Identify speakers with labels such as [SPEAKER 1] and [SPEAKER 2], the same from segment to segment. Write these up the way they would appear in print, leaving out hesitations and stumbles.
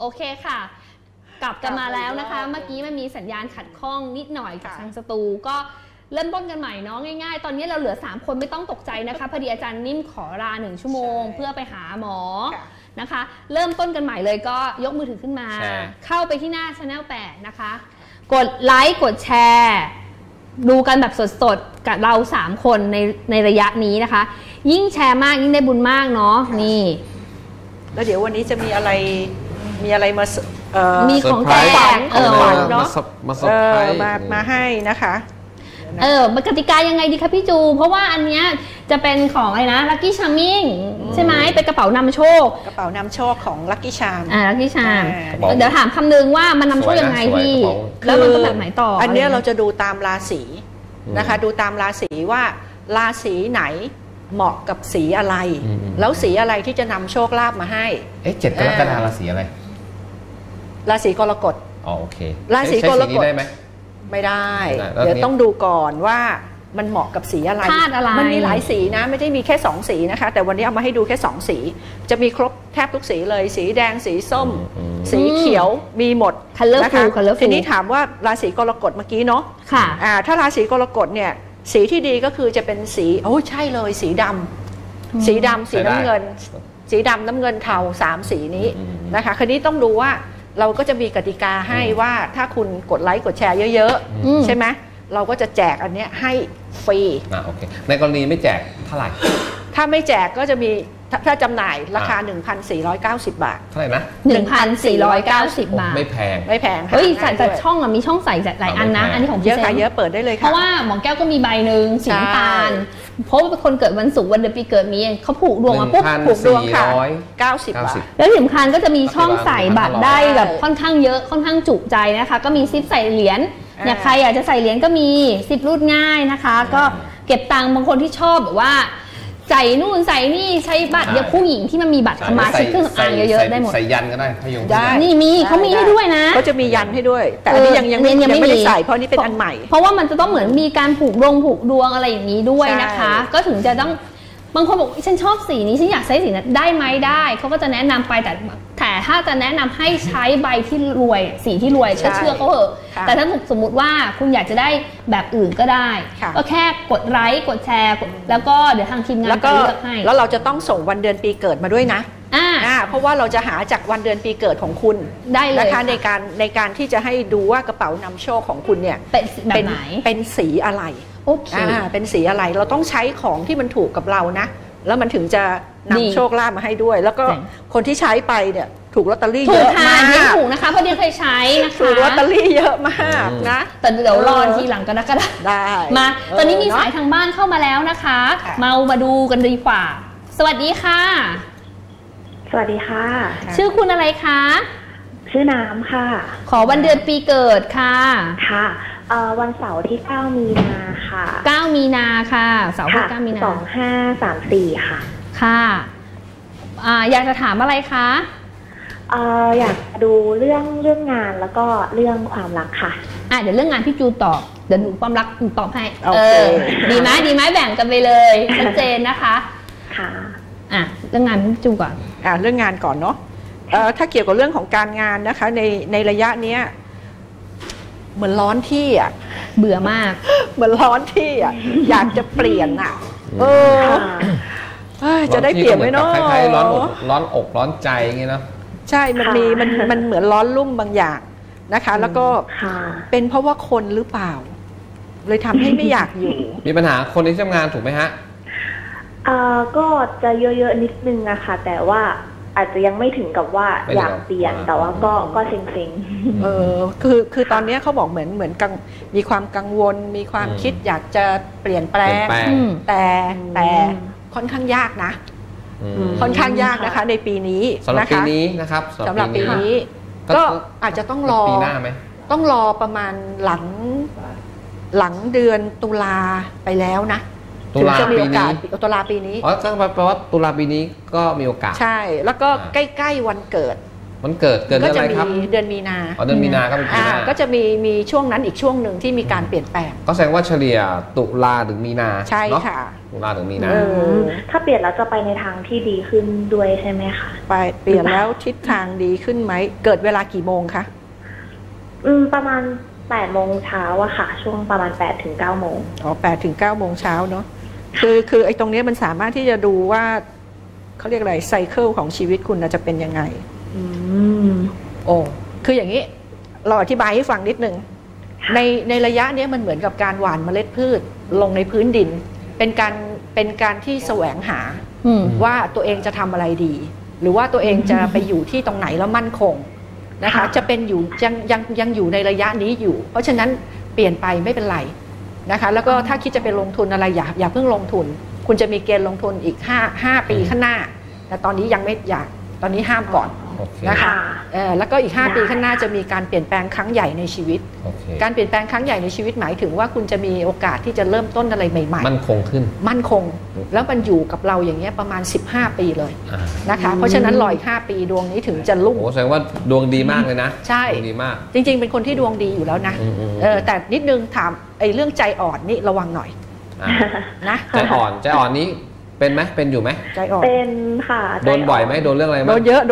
[SPEAKER 1] โอเคค่ะกลับกันมาแล้วนะคะเมื่อกี้มันมีสัญญาณขัดข้องนิดหน่อยกับทางสตูก็เริ่มต้นกันใหม่เนาะง่ายๆตอนนี้เราเหลือ3คนไม่ต้องตกใจนะคะพอดีอาจารย์นิ่มขอลา1 ชั่วโมงเพื่อไปหาหมอนะคะเริ่มต้นกันใหม่เลยก็ยกมือถือขึ้นมาเข้าไปที่หน้า Channel 8นะคะกดไลค์กดแชร์ดูกันแบบสดๆกับเรา3คนในระยะนี้นะคะยิ่งแชร์มากยิ่งได้บุญมากเนาะนี่
[SPEAKER 2] แล้วเดี๋ยววันนี้จะมีอะไรมา
[SPEAKER 1] มีของแจก
[SPEAKER 2] เนาะมาให้นะคะ
[SPEAKER 1] กติกายังไงดีคะพี่จูเพราะว่าอันเนี้ยจะเป็นของอะไรนะ Lucky Charming ใช่ไหมเป็นกระเป๋านำโชค
[SPEAKER 2] ของ Lucky Charm
[SPEAKER 1] Lucky Charm เดี๋ยวถามคำนึงว่ามันนำโชคยังไงพี่แล้วมันต้องแบบไหนต่อ
[SPEAKER 2] อันนี้เราจะดูตามราศีนะคะดูตามราศีว่าราศีไหนเหมาะกับสีอะไรแล้วสีอะไรที่จะนำโชคลาภมาให้
[SPEAKER 3] 7 กรกฎาคมราศีอะไร
[SPEAKER 2] ราศีกรกฎ
[SPEAKER 3] โอเค
[SPEAKER 2] ราศีกรกฎ
[SPEAKER 3] ได้ไหม
[SPEAKER 2] ไม่ได้เดี๋ยวต้องดูก่อนว่ามันเหมาะกับสีอะไรมันมีหลายสีนะไม่ได้มีแค่2สีนะคะแต่วันนี้เอามาให้ดูแค่2สีจะมีครบแทบทุกสีเลยสีแดงสีส้มสีเขียวมีหมดนะคะทีนี้ถามว่าราศีกรกฎเมื่อกี้เนาะ
[SPEAKER 1] ค่ะ
[SPEAKER 2] ถ้าราศีกรกฎเนี่ยสีที่ดีก็คือจะเป็นสีใช่เลยสีดำสีน้ำเงินสีดำน้ำเงินเทา3สีนี้นะคะคืนนี้ต้องดูว่าเราก็จะมีกติกาให้ว่าถ้าคุณกดไลค์กดแชร์เยอะๆใช่ไหมเราก็จะแจกอันนี้ให้ฟรี
[SPEAKER 3] โอเคในกรณีไม่แจกเท่าไหร่
[SPEAKER 2] ถ้าไม่แจกก็จะมีถ้าจำหน่ายราคา 1,490 บาท
[SPEAKER 3] เท่าไหร่นะ
[SPEAKER 1] 1,490 บาท
[SPEAKER 3] ไม่แพง
[SPEAKER 1] เฮ้ยแต่ช่องมีช่องใส่หลายอันนะอันนี้ของ
[SPEAKER 2] เยอะค่ะเยอะเปิดได้เลยค่ะ
[SPEAKER 1] เพราะว่าหมอแก้วก็มีใบหนึ่งสีน้ำตาลเพราะว่าเป็นคนเกิดวันศุกร์วันเดือนปีเกิดมีเขาผูกดวงมาปุ๊บผูกดวงค่ะ90 บาทแล้วสำคัญก็จะมีช่องใส่บัตรได้แบบค่อนข้างเยอะค่อนข้างจุใจนะคะก็มีซิปใส่เหรียญอยากใครอยากจะใส่เหรียญก็มีซิปรูดง่ายนะคะก็เก็บตังค์บางคนที่ชอบแบบว่าใส่นู่นใส่นี่ใช้บัตรเยอะผู้หญิงที่มันมีบัตรสมาชิกเครื่องสำอางเยอะๆได้หมด
[SPEAKER 3] ใส่ยันก็ได้พยุง
[SPEAKER 1] นี่เขามีให้ด้วยนะ
[SPEAKER 2] เขาจะมียันให้ด้วยแต่อันนี้ยังไม่ได้ใส่เพราะนี่เป็นอันใหม่
[SPEAKER 1] เพราะว่ามันจะต้องเหมือนมีการผูกดวงอะไรอย่างนี้ด้วยนะคะก็ถึงจะต้องบางคนบอกฉันชอบสีนี้ฉันอยากใช้สีนั้นได้ไหมได้เขาก็จะแนะนำไปแต่ถ้าจะแนะนำให้ใช้ใบที่รวยสีที่รวยเชื่อเขาเถอะแต่ถ้าสมมุติว่าคุณอยากจะได้แบบอื่นก็ได้ก็แค่กดไลค์กดแชร์แล้วก็เดี๋ยวทางทีมงานจะเลือกให้
[SPEAKER 2] แล้วเราจะต้องส่งวันเดือนปีเกิดมาด้วยนะเพราะว่าเราจะหาจากวันเดือนปีเกิดของคุณ
[SPEAKER 1] ได้เลย
[SPEAKER 2] นะคะในการที่จะให้ดูว่ากระเป๋านำโชคของคุณเนี่ย
[SPEAKER 1] เป็นแบบไหน
[SPEAKER 2] เป็นสีอะไรเป็นสีอะไรเราต้องใช้ของที่มันถูกกับเรานะแล้วมันถึงจะนำโชคลาภมาให้ด้วยแล้วก็คนที่ใช้ไปเนี่ยถูกลอตเตอรี่เยอะมาก
[SPEAKER 1] ถูกนะคะเพราะเดียเคยใช้นะคะ
[SPEAKER 2] ถูกลอตเตอรี่เยอะมากนะ
[SPEAKER 1] แต่เดี๋ยวรอทีหลังก็ได้มาตอนนี้มีสายทางบ้านเข้ามาแล้วนะคะมาดูกันดีกว่าสวัสดีค่ะ
[SPEAKER 4] สวัสดีค่ะ
[SPEAKER 1] ชื่อคุณอะไรคะ
[SPEAKER 4] ชื่อน้ำค่ะ
[SPEAKER 1] ขอวันเดือนปีเกิดค่ะ
[SPEAKER 4] ค่ะวันเสาร์ที่9 มีนาค่ะ
[SPEAKER 1] 9 มีนาค่ะเสาร์ที่9 มีนา
[SPEAKER 4] 2534ค่ะ
[SPEAKER 1] ค่ะอยากจะถามอะไรคะ
[SPEAKER 4] อยากดูเรื่องงานแล้วก็เรื่องความรักค่ะ
[SPEAKER 1] เดี๋ยวเรื่องงานพี่จูตอบเดี๋ยวหนูความรักตอบให้ดีไหมแบ่งกันไปเลยชัดเจนนะคะ
[SPEAKER 4] ค่ะ
[SPEAKER 1] เรื่องงานพี่จูก่อน
[SPEAKER 2] เรื่องงานก่อนเนาะถ้าเกี่ยวกับเรื่องของการงานนะคะในระยะเนี้ยเหมือนร้อนที่
[SPEAKER 1] เบื่อมาก
[SPEAKER 2] เหมือนร้อนที่อยากจะเปลี่ยนจะได้เปลี่ยนไหมเนาะ
[SPEAKER 3] คล้ายๆร้อนอกร้อนใจอย่างงี้เนาะ
[SPEAKER 2] ใช่มันเหมือนร้อนรุ่มบางอย่างนะคะแล้วก็เป็นเพราะว่าคนหรือเปล่าเลยทำให้ไม่อยากอยู่
[SPEAKER 3] มีปัญหาคนที่ทำงานถูกไหมฮะ
[SPEAKER 4] ก็จะเยอะๆนิดนึงอะค่ะแต่ว่าอาจจะยังไม่ถึงกับว่าอยากเปลี่ยนแต่ว่าก็เซ็ง
[SPEAKER 2] ๆคือตอนนี้เขาบอกเหมือนมีความกังวลมีความคิดอยากจะเปลี่ยนแปลงแต่ค่อนข้างยากนะค่อนข้างยากนะคะในปีนี้
[SPEAKER 3] สำหรับปีนี้นะครับ
[SPEAKER 2] สำหรับปีนี้ก็อาจจะต้องรอ
[SPEAKER 3] ปีหน้าไหม
[SPEAKER 2] ต้องรอประมาณหลังเดือนตุลาไปแล้วนะ
[SPEAKER 3] ตุลาปีนี้
[SPEAKER 2] ตุลาปีนี้
[SPEAKER 3] ก็แปลว่าตุลาปีนี้ก็มีโอกาส
[SPEAKER 2] ใช่แล้วก็ใกล้ๆวันเกิด
[SPEAKER 3] เดือนอะไรครับ
[SPEAKER 2] เดือนมีนา
[SPEAKER 3] เดือนมีนาก็เป็นปีหน้า
[SPEAKER 2] ก็จะมีช่วงนั้นอีกช่วงหนึ่งที่มีการเปลี่ยนแปลง
[SPEAKER 3] ก็แสดงว่าเฉลี่ยตุลาถึงมีนา
[SPEAKER 2] ใช่ค่ะ
[SPEAKER 3] ตุลาถึงมีนา
[SPEAKER 4] ถ้าเปลี่ยนแล้วจะไปในทางที่ดีขึ้นด้วยใช่ไหมคะ
[SPEAKER 2] ไปเปลี่ยนแล้วทิศทางดีขึ้นไหมเกิดเวลากี่โมงคะ
[SPEAKER 4] ประมาณ8 โมงเช้าอะค่ะช่วงประมาณ8 ถึง 9 โมง
[SPEAKER 2] 8 ถึง 9 โมงเช้าเนาะคือไอ้ตรงนี้มันสามารถที่จะดูว่าเขาเรียกอะไรไซเคิลของชีวิตคุณจะเป็นยังไงคืออย่างนี้เราอธิบายให้ฟังนิดนึงในระยะนี้มันเหมือนกับการหว่านเมล็ดพืชลงในพื้นดินเป็นการที่แสวงหาว่าตัวเองจะทำอะไรดีหรือว่าตัวเองจะไปอยู่ที่ตรงไหนแล้วมั่นคงนะคะจะเป็นอยู่ยังอยู่ในระยะนี้อยู่เพราะฉะนั้นเปลี่ยนไปไม่เป็นไรนะคะแล้วก็ถ้าคิดจะไปลงทุนอะไรอย่าเพิ่งลงทุนคุณจะมีเกณฑ์ลงทุนอีก5 ปีข้างหน้าแต่ตอนนี้ยังไม่อยากตอนนี้ห้ามก่อนนะคะแล้วก็อีก5 ปีข้างหน้าจะมีการเปลี่ยนแปลงครั้งใหญ่ในชีวิตการเปลี่ยนแปลงครั้งใหญ่ในชีวิตหมายถึงว่าคุณจะมีโอกาสที่จะเริ่มต้นอะไรใหม่ๆ
[SPEAKER 3] มั่นคงขึ้น
[SPEAKER 2] มั่นคงแล้วมันอยู่กับเราอย่างเงี้ยประมาณ15 ปีเลยนะคะเพราะฉะนั้นรออีก5 ปีดวงนี้ถึงจะรุ่ง
[SPEAKER 3] แสดงว่าดวงดีมากเลยนะ
[SPEAKER 2] ใช่
[SPEAKER 3] ดีมาก
[SPEAKER 2] จริงๆเป็นคนที่ดวงดีอยู่แล้วนะแต่นิดนึงถามไอ้เรื่องใจอ่อนนี่ระวังหน่อย
[SPEAKER 3] นะใจอ่อนนี้เป็นไหมเป็นอยู่ไหม
[SPEAKER 2] ใจอ่อน
[SPEAKER 4] เป็นค่ะ
[SPEAKER 3] โดนบ่อยไหมโดนเรื่องอะไรไหม
[SPEAKER 2] โดนเยอะ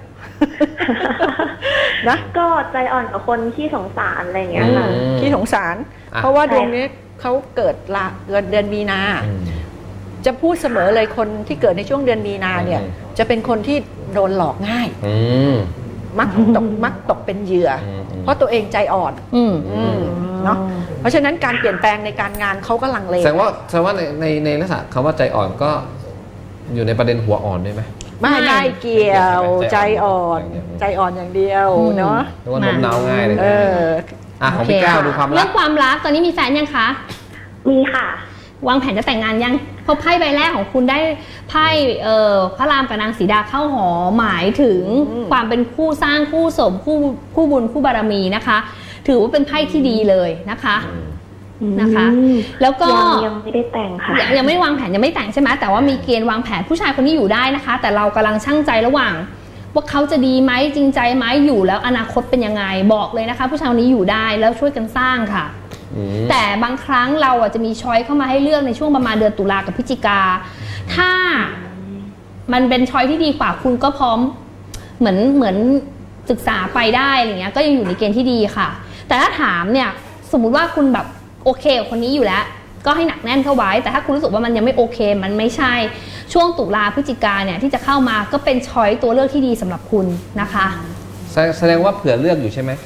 [SPEAKER 2] นะ
[SPEAKER 4] ก็ใจอ่อนกับคนขี้สงสารอะไรอย่างเงี้ยค่ะ
[SPEAKER 2] ขี้สงสารเพราะว่าดวงนี้เขาเกิดเดือนมีนาจะพูดเสมอเลยคนที่เกิดในช่วงเดือนมีนาเนี่ยจะเป็นคนที่โดนหลอกง่ายมักตกเป็นเหยื่อเพราะตัวเองใจอ่อนเนาะเพราะฉะนั้นการเปลี่ยนแปลงในการงานเขาก็ลังเล
[SPEAKER 3] แสดงว่าในลักษณะคำว่าใจอ่อนก็อยู่ในประเด็นหัวอ่อนด้วยไหม
[SPEAKER 2] ไม่ได้เกี่ยวใจอ่อนอย่างเดียวเนาะ
[SPEAKER 3] หรือว่าโน้มน้าวง่ายเลยของพี่แก้วดูความรัก
[SPEAKER 1] เรื่องความรักตอนนี้มีแฟนยังคะ
[SPEAKER 4] มีค่ะ
[SPEAKER 1] วางแผนจะแต่งงานยังเพราะไพ่ใบแรกของคุณได้ไพ่พระรามกับนางสีดาเข้าหอหมายถึงความเป็นคู่สร้างคู่สมคู่บุญคู่บารมีนะคะถือว่าเป็นไพ่ที่ดีเลยนะคะแล้วก็
[SPEAKER 4] ยังไม่ได้แต่งค่ะ
[SPEAKER 1] ยังไม่วางแผนยังไม่แต่งใช่ไหมแต่ว่ามีเกณฑ์วางแผนผู้ชายคนนี้อยู่ได้นะคะแต่เรากำลังชั่งใจระหว่างว่าเขาจะดีไหมจริงใจไหมอยู่แล้วอนาคตเป็นยังไงบอกเลยนะคะผู้ชายคนนี้อยู่ได้แล้วช่วยกันสร้างค่ะแต่บางครั้งเราจะมีช้อยเข้ามาให้เลือกในช่วงประมาณเดือนตุลากับพฤศจิกาถ้ามันเป็นช้อยที่ดีกว่าคุณก็พร้อมเหมือนศึกษาไปได้อะไรเงี้ยก็ยังอยู่ในเกณฑ์ที่ดีค่ะแต่ถ้าถามเนี่ยสมมุติว่าคุณแบบโอเคคนนี้อยู่แล้วก็ให้หนักแน่นเข้าไว้แต่ถ้าคุณรู้สึกว่ามันยังไม่โอเคมันไม่ใช่ช่วงตุลาพฤศจิกาเนี่ยที่จะเข้ามาก็เป็นช้อยตัวเลือกที่ดีสำหรับคุณนะคะ
[SPEAKER 3] แสดงว่าเผื่อเลือกอยู่ใช่ไหม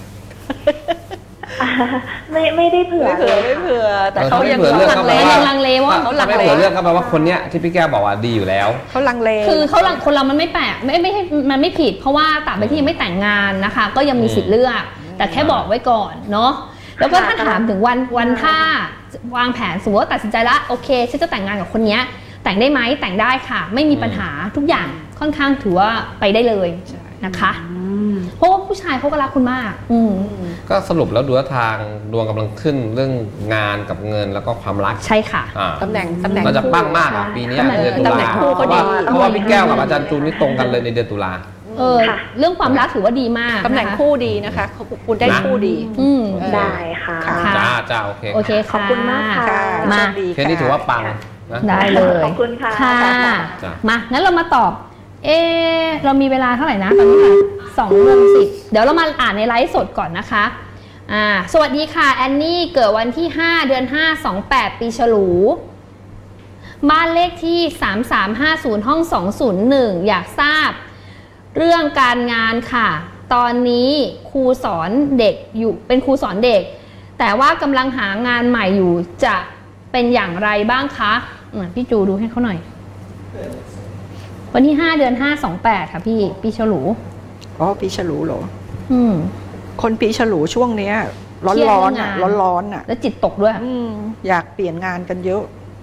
[SPEAKER 4] ไม่ได้เผื่อ
[SPEAKER 2] แต่เขายัง
[SPEAKER 1] ลังเลว่า
[SPEAKER 3] เขาลังเลเรื่องก็แปลว่าคนเนี้ยที่พี่แก้วบอกว่าดีอยู่แล้ว
[SPEAKER 2] เขาลังเล
[SPEAKER 1] คือคนเรามันไม่แปลกไม่ให้มันไม่ผิดเพราะว่าตราบใดที่ยังไม่แต่งงานนะคะก็ยังมีสิทธิ์เลือกแต่แค่บอกไว้ก่อนเนาะแล้วก็ถ้าถามถึงวันถ้าวางแผนสมมติว่าตัดสินใจละโอเคฉันจะแต่งงานกับคนนี้แต่งได้ไหมแต่งได้ค่ะไม่มีปัญหาทุกอย่างค่อนข้างถือว่าไปได้เลยนะคะเพราะว่าผู้ชายเขาก็รักคุณมาก
[SPEAKER 3] ก็สรุปแล้วดูว่าทางดวงกำลังขึ้นเรื่องงานกับเงินแล้วก็ความรัก
[SPEAKER 1] ใช่ค่ะ
[SPEAKER 2] ตำแหน่ง
[SPEAKER 3] เราจะปั้งมากปีนี้เดือนตุลาเพราะว่าพี่แก้วกับอาจารย์จูนนี่ตรงกันเลยในเดือนตุลา
[SPEAKER 1] เรื่องความรักถือว่าดีมาก
[SPEAKER 2] ตำแหน่งคู่ดีนะคะคุณได้คู่ดี
[SPEAKER 4] ได้ค่ะ
[SPEAKER 3] จ้า
[SPEAKER 1] โอเค
[SPEAKER 4] ขอบคุณมากค่ะ
[SPEAKER 1] มา
[SPEAKER 3] แค่นี้ถือว่าปัง
[SPEAKER 1] ได้เลย
[SPEAKER 4] ขอบคุณค่ะ
[SPEAKER 1] มางั้นเรามาตอบเรามีเวลาเท่าไหร่นะตอนนี้ค่ะ2:10เดี๋ยวเรามาอ่านในไลฟ์สดก่อนนะคะสวัสดีค่ะแอนนี่เกิดวันที่5 เดือน 5 28 ปีฉลูบ้านเลขที่3350ห้อง201อยากทราบเรื่องการงานค่ะตอนนี้ครูสอนเด็กอยู่เป็นครูสอนเด็กแต่ว่ากำลังหางานใหม่อยู่จะเป็นอย่างไรบ้างคะพี่จูดูให้เขาหน่อยวันที่5 เดือน 5 28ค่ะพี่ปีฉลู
[SPEAKER 2] ปีฉลูเหรอคนปีฉลูช่วงเนี้ยร้อนอ่ะ
[SPEAKER 1] แล้วจิตตกด้วย
[SPEAKER 2] อยากเปลี่ยนงานกันเยอะ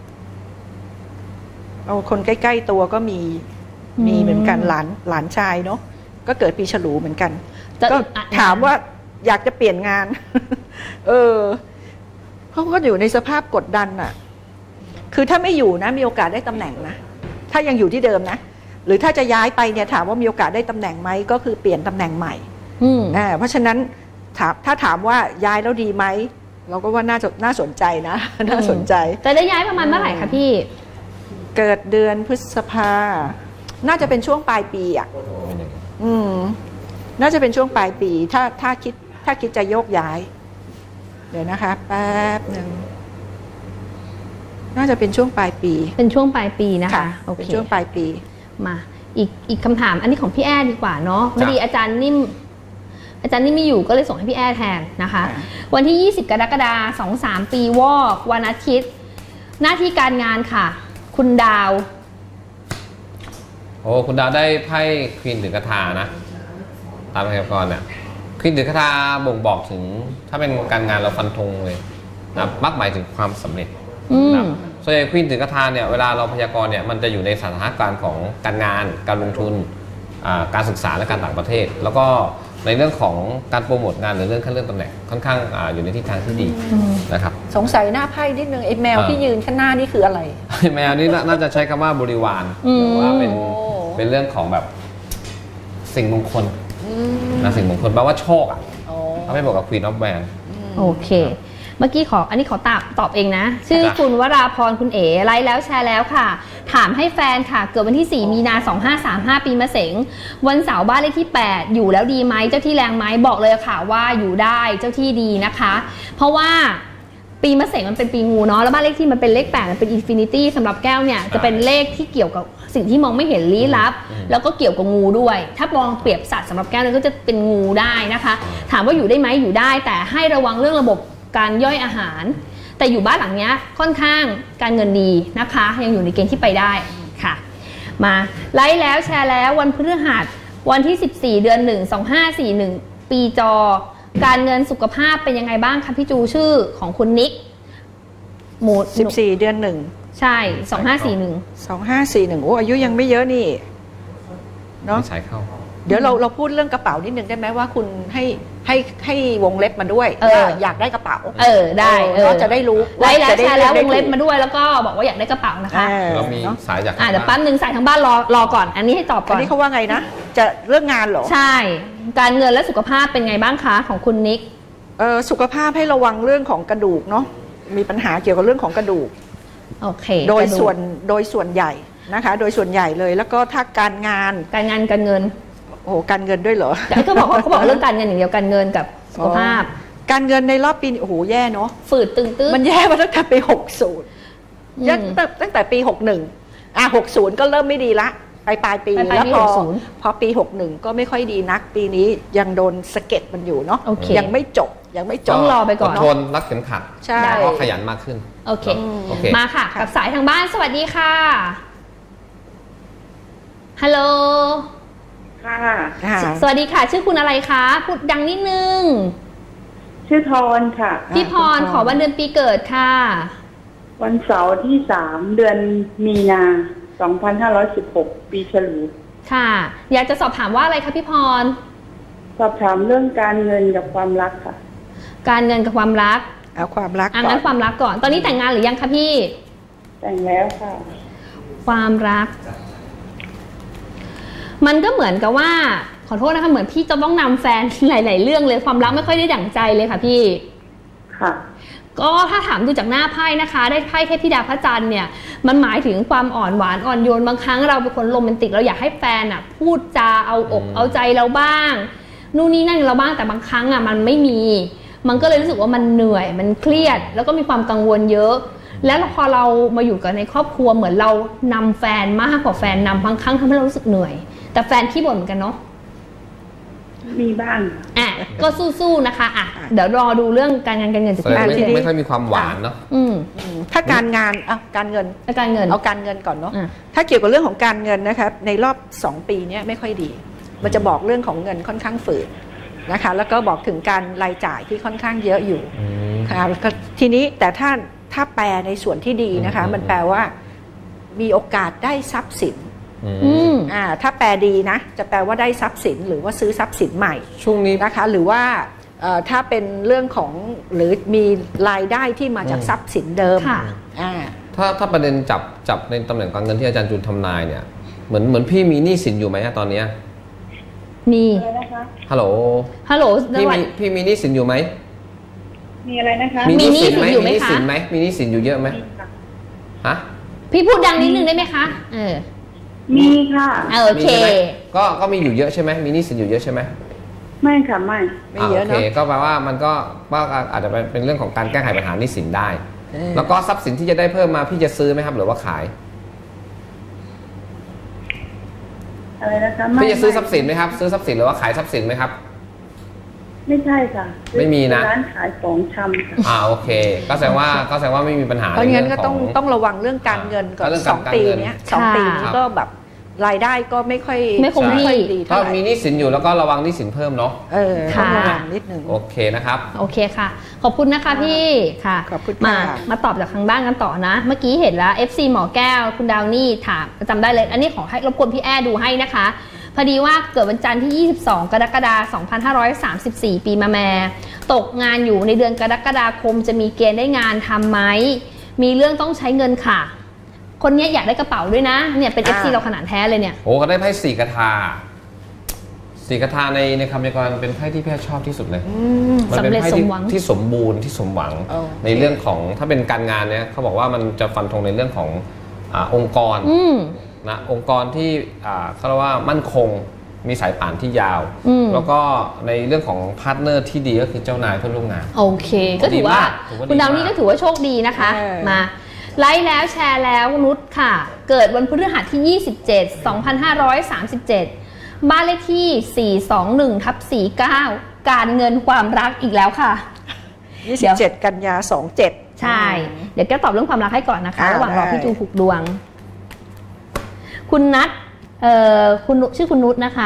[SPEAKER 2] เอาคนใกล้ๆตัวก็มีเหมือนกันหลานชายเนาะก็เกิดปีฉลูเหมือนกันก็ถามว่าอยากจะเปลี่ยนงานเขาก็อยู่ในสภาพกดดันอ่ะคือถ้าไม่อยู่นะมีโอกาสได้ตำแหน่งนะถ้ายังอยู่ที่เดิมนะหรือถ้าจะย้ายไปเนี่ยถามว่ามีโอกาสได้ตำแหน่งไหมก็คือเปลี่ยนตำแหน่งใหม่เพราะฉะนั้นถ้าถามว่าย้ายแล้วดีไหมเราก็ว่าน่าสนใจนะน่าสนใจ
[SPEAKER 1] แต่ได้ย้ายประมาณเมื่อไหร่คะพี่
[SPEAKER 2] เกิดเดือนพฤษภาน่าจะเป็นช่วงปลายปีอ่ะน่าจะเป็นช่วงปลายปีถ้าคิดจะโยกย้ายเดี๋ยวนะคะแป๊บหนึ่งน่าจะเป็นช่วงปลายปี
[SPEAKER 1] เป็นช่วงปลายปีนะคะโอเค
[SPEAKER 2] เป็นช่วงปลายปี
[SPEAKER 1] มาอีกคำถามอันนี้ของพี่แอดดีกว่าเนาะพอดีอาจารย์นิ่มไม่อยู่ก็เลยส่งให้พี่แอดแทนนะคะวันที่20กรกฎาคม23ปีวอกวันอาทิตย์หน้าที่การงานค่ะคุณดาว
[SPEAKER 3] โอ้คุณดาวได้ไพ่ควีนถือกระทานะตามพยากรณ์เนี่ยควีนถือกระทาบ่งบอกถึงถ้าเป็นการงานเราฟันธงเลยนะมักหมายถึงความสำเร็จนะส่วนใหญ่ควีนถือกระทาเนี่ยเวลาเราพยากรณ์เนี่ยมันจะอยู่ในสถานการณ์ของการงานการลงทุนการศึกษาและการต่างประเทศแล้วก็ในเรื่องของการโปรโมทงานหรือเรื่องขั้นเลื่อนตำแหน่งค่อนข้างอยู่ในทิศทางที่ดีนะครับ
[SPEAKER 2] สงสัยหน้าไพ่นิดนึงไอ้แมวที่ยืนข้างหน้านี่คืออะไร
[SPEAKER 3] แมวนี่น่าจะใช้คำว่าบริวารหรือว่าเป็นเรื่องของแบบสิ่งมงคลนะสิ่งมงคลแปลว่าโชคเขาไม่บอกกับ Queen of Wands
[SPEAKER 1] โอเคเมื่อกี้อันนี้ขอตอบเองนะชื่อคุณวราพรคุณเอ๋ไลฟ์แล้วแชร์แล้วค่ะถามให้แฟนค่ะเกิดวันที่4มีนา2535ปีมะเสงวันเสาร์บ้านเลขที่8อยู่แล้วดีไหมเจ้าที่แรงไหมบอกเลยค่ะว่าอยู่ได้เจ้าที่ดีนะคะเพราะว่าปีมะเสงมันเป็นปีงูเนาะแล้วบ้านเลขที่มันเป็นเลข8มันเป็นอินฟินิตี้สำหรับแก้วเนี่ยจะเป็นเลขที่เกี่ยวกับสิ่งที่มองไม่เห็นลี้ลับแล้วก็เกี่ยวกับงูด้วยถ้ามองเปรียบสัตว์สำหรับแก้วเนี่ยก็จะเป็นงูได้นะคะถามว่าอยู่ได้ไหมอยู่ได้แต่ให้ระวังเรื่องระบบการย่อยอาหารแต่อยู่บ้านหลังนี้ค่อนข้างการเงินดีนะคะยังอยู่ในเกณฑ์ที่ไปได้ค่ะมาไลฟ์แล้วแชร์แล้ววันพฤหัสวันที่14เดือน1 2541ปีจอการเงินสุขภาพเป็นยังไงบ้างคะพี่จูชื่อของคุณนิกหมู่
[SPEAKER 2] 14เดือน1
[SPEAKER 1] ใช่2541
[SPEAKER 2] โอ้อายุยังไม่เยอะนี่เนาะ
[SPEAKER 3] ใช้เข้า
[SPEAKER 2] เดี๋ยวเราพูดเรื่องกระเป๋านิดนึงได้ไหมว่าคุณให้วงเล็บมาด้วยอยากได้กระเป๋า
[SPEAKER 1] ได้
[SPEAKER 2] ก็จะได้รู้
[SPEAKER 1] ไล่แล้วแชร์แล้ววงเล็บมาด้วยแล้วก็บอกว่าอยากได้กระเป๋านะคะ
[SPEAKER 3] เรามีสายจาก
[SPEAKER 1] เดี๋ยวแป๊บนึงสายทางบ้านรอก่อนอันนี้ให้ตอบก่อน
[SPEAKER 2] อันนี้เขาว่าไงนะจะเรื่องงานเหรอ
[SPEAKER 1] ใช่การเงินและสุขภาพเป็นไงบ้างคะของคุณนิก
[SPEAKER 2] สุขภาพให้ระวังเรื่องของกระดูกเนาะมีปัญหาเกี่ยวกับเรื่องของกระดูก
[SPEAKER 1] โอเค
[SPEAKER 2] โดยส่วนใหญ่นะคะโดยส่วนใหญ่เลยแล้วก็ถ้าการเงินโอ้การเงินด้วยเหรอ
[SPEAKER 1] แต่เขาบอกเรื่องการเงินอย่างเดียวการเงินกับสุขภาพ
[SPEAKER 2] การเงินในรอบปีโอ้โหแย่เนาะ
[SPEAKER 1] ฝืดตึงตื้อ
[SPEAKER 2] มันแย่มาตั้งแต่ปี60ตั้งแต่ปี61 60ก็เริ่มไม่ดีละปลายปีแล้วพอปี61ก็ไม่ค่อยดีนักปีนี้ยังโดนสะเก็ดมันอยู่เนาะยังไม่จบ
[SPEAKER 1] ต้องรอไปก่อน
[SPEAKER 3] ทนรักเข็มขัด
[SPEAKER 2] ใช่
[SPEAKER 3] แล้วก็ขยันมากขึ้น
[SPEAKER 1] โอเคมาค่ะกับสายทางบ้านสวัสดีค่ะฮัลโหล
[SPEAKER 4] ค่ะ
[SPEAKER 1] สวัสดีค่ะชื่อคุณอะไรคะพูดดังนิดนึง
[SPEAKER 4] ชื่อพรค่ะ
[SPEAKER 1] พี่พรขอวันเดือนปีเกิดค่ะ
[SPEAKER 4] วันเสาร์ที่3เดือนมีนา2516ปีฉลู
[SPEAKER 1] ค่ะอยากจะสอบถามว่าอะไรคะพี่พร
[SPEAKER 4] สอบถามเรื่องการเงินกับความรักค่ะ
[SPEAKER 1] การเงินกับความรัก
[SPEAKER 2] เอาความรัก
[SPEAKER 1] งั้นความรักก่อนตอนนี้แต่งงานหรือยังคะพี่
[SPEAKER 4] แต่งแล้วค่ะ
[SPEAKER 1] ความรักมันก็เหมือนกับว่าขอโทษนะคะเหมือนพี่จะต้องนำแฟนหลายๆเรื่องเลยความรักไม่ค่อยได้ดั่งใจเลยค่ะพี่
[SPEAKER 4] ค่ะ
[SPEAKER 1] ก็ถ้าถามดูจากหน้าไพ่นะคะได้ไพ่เทพธิดาพระจันทร์เนี่ยมันหมายถึงความอ่อนหวานอ่อนโยนบางครั้งเราเป็นคนโรแมนติกเราอยากให้แฟนพูดจาเอาอกเอาใจเราบ้างนู่นนี่นั่นเราบ้างแต่บางครั้งมันไม่มีมันก็เลยรู้สึกว่ามันเหนื่อยมันเครียดแล้วก็มีความกังวลเยอะแล้วพอเรามาอยู่กันในครอบครัวเหมือนเรานำแฟนมากกว่าแฟนนำบางครั้งทำให้เรารู้สึกเหนื่อยแต่แฟนขี้บ่นเหมือนกันเนาะ
[SPEAKER 4] มีบ้าง
[SPEAKER 1] ก็สู้ๆนะคะเดี๋ยวรอดูเรื่องการงาน
[SPEAKER 3] จะไม่ค่อยมีความหวานเนาะ
[SPEAKER 2] ถ้าการงานการเงินเอาการเงินก่อนเนาะถ้าเกี่ยวกับเรื่องของการเงินนะคะในรอบ2ปีนี้ไม่ค่อยดีมันจะบอกเรื่องของเงินค่อนข้างฝืดนะคะแล้วก็บอกถึงการรายจ่ายที่ค่อนข้างเยอะอยู่ค่ะทีนี้แต่ถ้าแปลในส่วนที่ดีนะคะมันแปลว่ามีโอกาสได้ทรัพย์สินถ้าแปลดีนะจะแปลว่าได้ทรัพย์สินหรือว่าซื้อทรัพย์สินใหม่
[SPEAKER 3] ช่วงนี้
[SPEAKER 2] นะคะหรือว่าถ้าเป็นเรื่องของหรือมีรายได้ที่มาจากทรัพย์สินเดิม
[SPEAKER 3] ถ้าประเด็นจับในตำแหน่งการเงินที่อาจารย์จูนทำนายเนี่ยเหมือนพี่มีหนี้สินอยู่ไหมตอนนี้
[SPEAKER 1] มี
[SPEAKER 3] ฮัลโหลพี่มีหนี้สินอยู่ไหม
[SPEAKER 4] มีอะไรนะคะ
[SPEAKER 3] มีหนี้สินอยู่ไหมคะมีหนี้สินอยู่เยอะไหมฮะ
[SPEAKER 1] พี่พูดดังนิดนึงได้ไหมคะ
[SPEAKER 4] มีค่ะ
[SPEAKER 1] โอเค
[SPEAKER 3] ก็มีอยู่เยอะใช่ไหมมีหนี้สินอยู่เยอะใช่ไหม
[SPEAKER 4] ไม่ค่ะไม่
[SPEAKER 2] เยอะเนาะ
[SPEAKER 3] โอเคก็แปลว่ามันก็อาจจะเป็นเรื่องของการแก้ไขปัญหาหนี้สินได้แล้วก็ทรัพย์สินที่จะได้เพิ่มมาพี่จะซื้อไหมครับหรือว่าขาย
[SPEAKER 4] อะไรนะคะ
[SPEAKER 3] พี่จะซื้อทรัพย์สินไหมครับซื้อทรัพย์สินหรือว่าขายทรัพย์สินไหมครับ
[SPEAKER 4] ไม่ใช่ค่ะ
[SPEAKER 3] ไม่มีนะ
[SPEAKER 4] ร้านขายของชำค่ะ
[SPEAKER 3] โอเคก็แสดงว่าไม่มีปัญหา
[SPEAKER 2] เพราะงั้นก็ต้องระวังเรื่องการเงินก่อน2 ปีนี้2 ปีนี้ก็แบบรายได้ก็ไม่ค่อยดีเท่าไหร่
[SPEAKER 3] ก็มีหนี้สินอยู่แล้วก็ระวังหนี้สินเพิ่มเนาะ
[SPEAKER 2] ต้องระวังนิดนึง
[SPEAKER 3] โอเคนะครับ
[SPEAKER 1] โอเคค่ะขอบคุณนะคะพี่ค่ะ
[SPEAKER 2] ขอบคุณ
[SPEAKER 1] มาตอบจากทางบ้านกันต่อนะเมื่อกี้เห็นแล้ว FC หมอแก้วคุณดาวนี่ถามจำได้เลยอันนี้ขอให้รบกวนพี่แอร์ดูให้นะคะพอดีว่าเกิดวันจันทร์ที่22 กรกฎาคม 2534 ปีมะแม่ตกงานอยู่ในเดือนกรกฎาคมจะมีเกณฑ์ได้งานทำไหมมีเรื่องต้องใช้เงินค่ะคนนี้อยากได้กระเป๋าด้วยนะเนี่ยเป็น FC เราขนาดแท้เลยเนี่ย
[SPEAKER 3] โอ้ก็ได้ไพ่4 กระทา4 กระทาในคำพยากรณ์เป็นไพ่ที่พี่ชอบที่สุดเลยมันเป็นไพ่ที่สมบูรณ์ที่สมหวังในเรื่องของถ้าเป็นการงานเนี่ยเขาบอกว่ามันจะฟันธงในเรื่องขององค์กรนะองค์กรที่เขาเรียกว่ามั่นคงมีสายป่านที่ยาวแล้วก็ในเรื่องของพาร์ทเนอร์ที่ดีก็คือเจ้านายเพื่อนร่วมงาน
[SPEAKER 1] โอเคก็ถือว่าคุณดาวนี่ก็ถือว่าโชคดีนะคะมาไลค์แล้วแชร์แล้วนุชค่ะเกิดวันพฤหัสที่27 2537บ้านเลขที่ 421/49การเงินความรักอีกแล้วค่ะ
[SPEAKER 2] 27 กันยา27
[SPEAKER 1] ใช่เดี๋ยวแกตอบเรื่องความรักให้ก่อนนะคะระหว่างรอพี่จูผูกดวงคุณนัทคุณชื่อคุณนุชนะคะ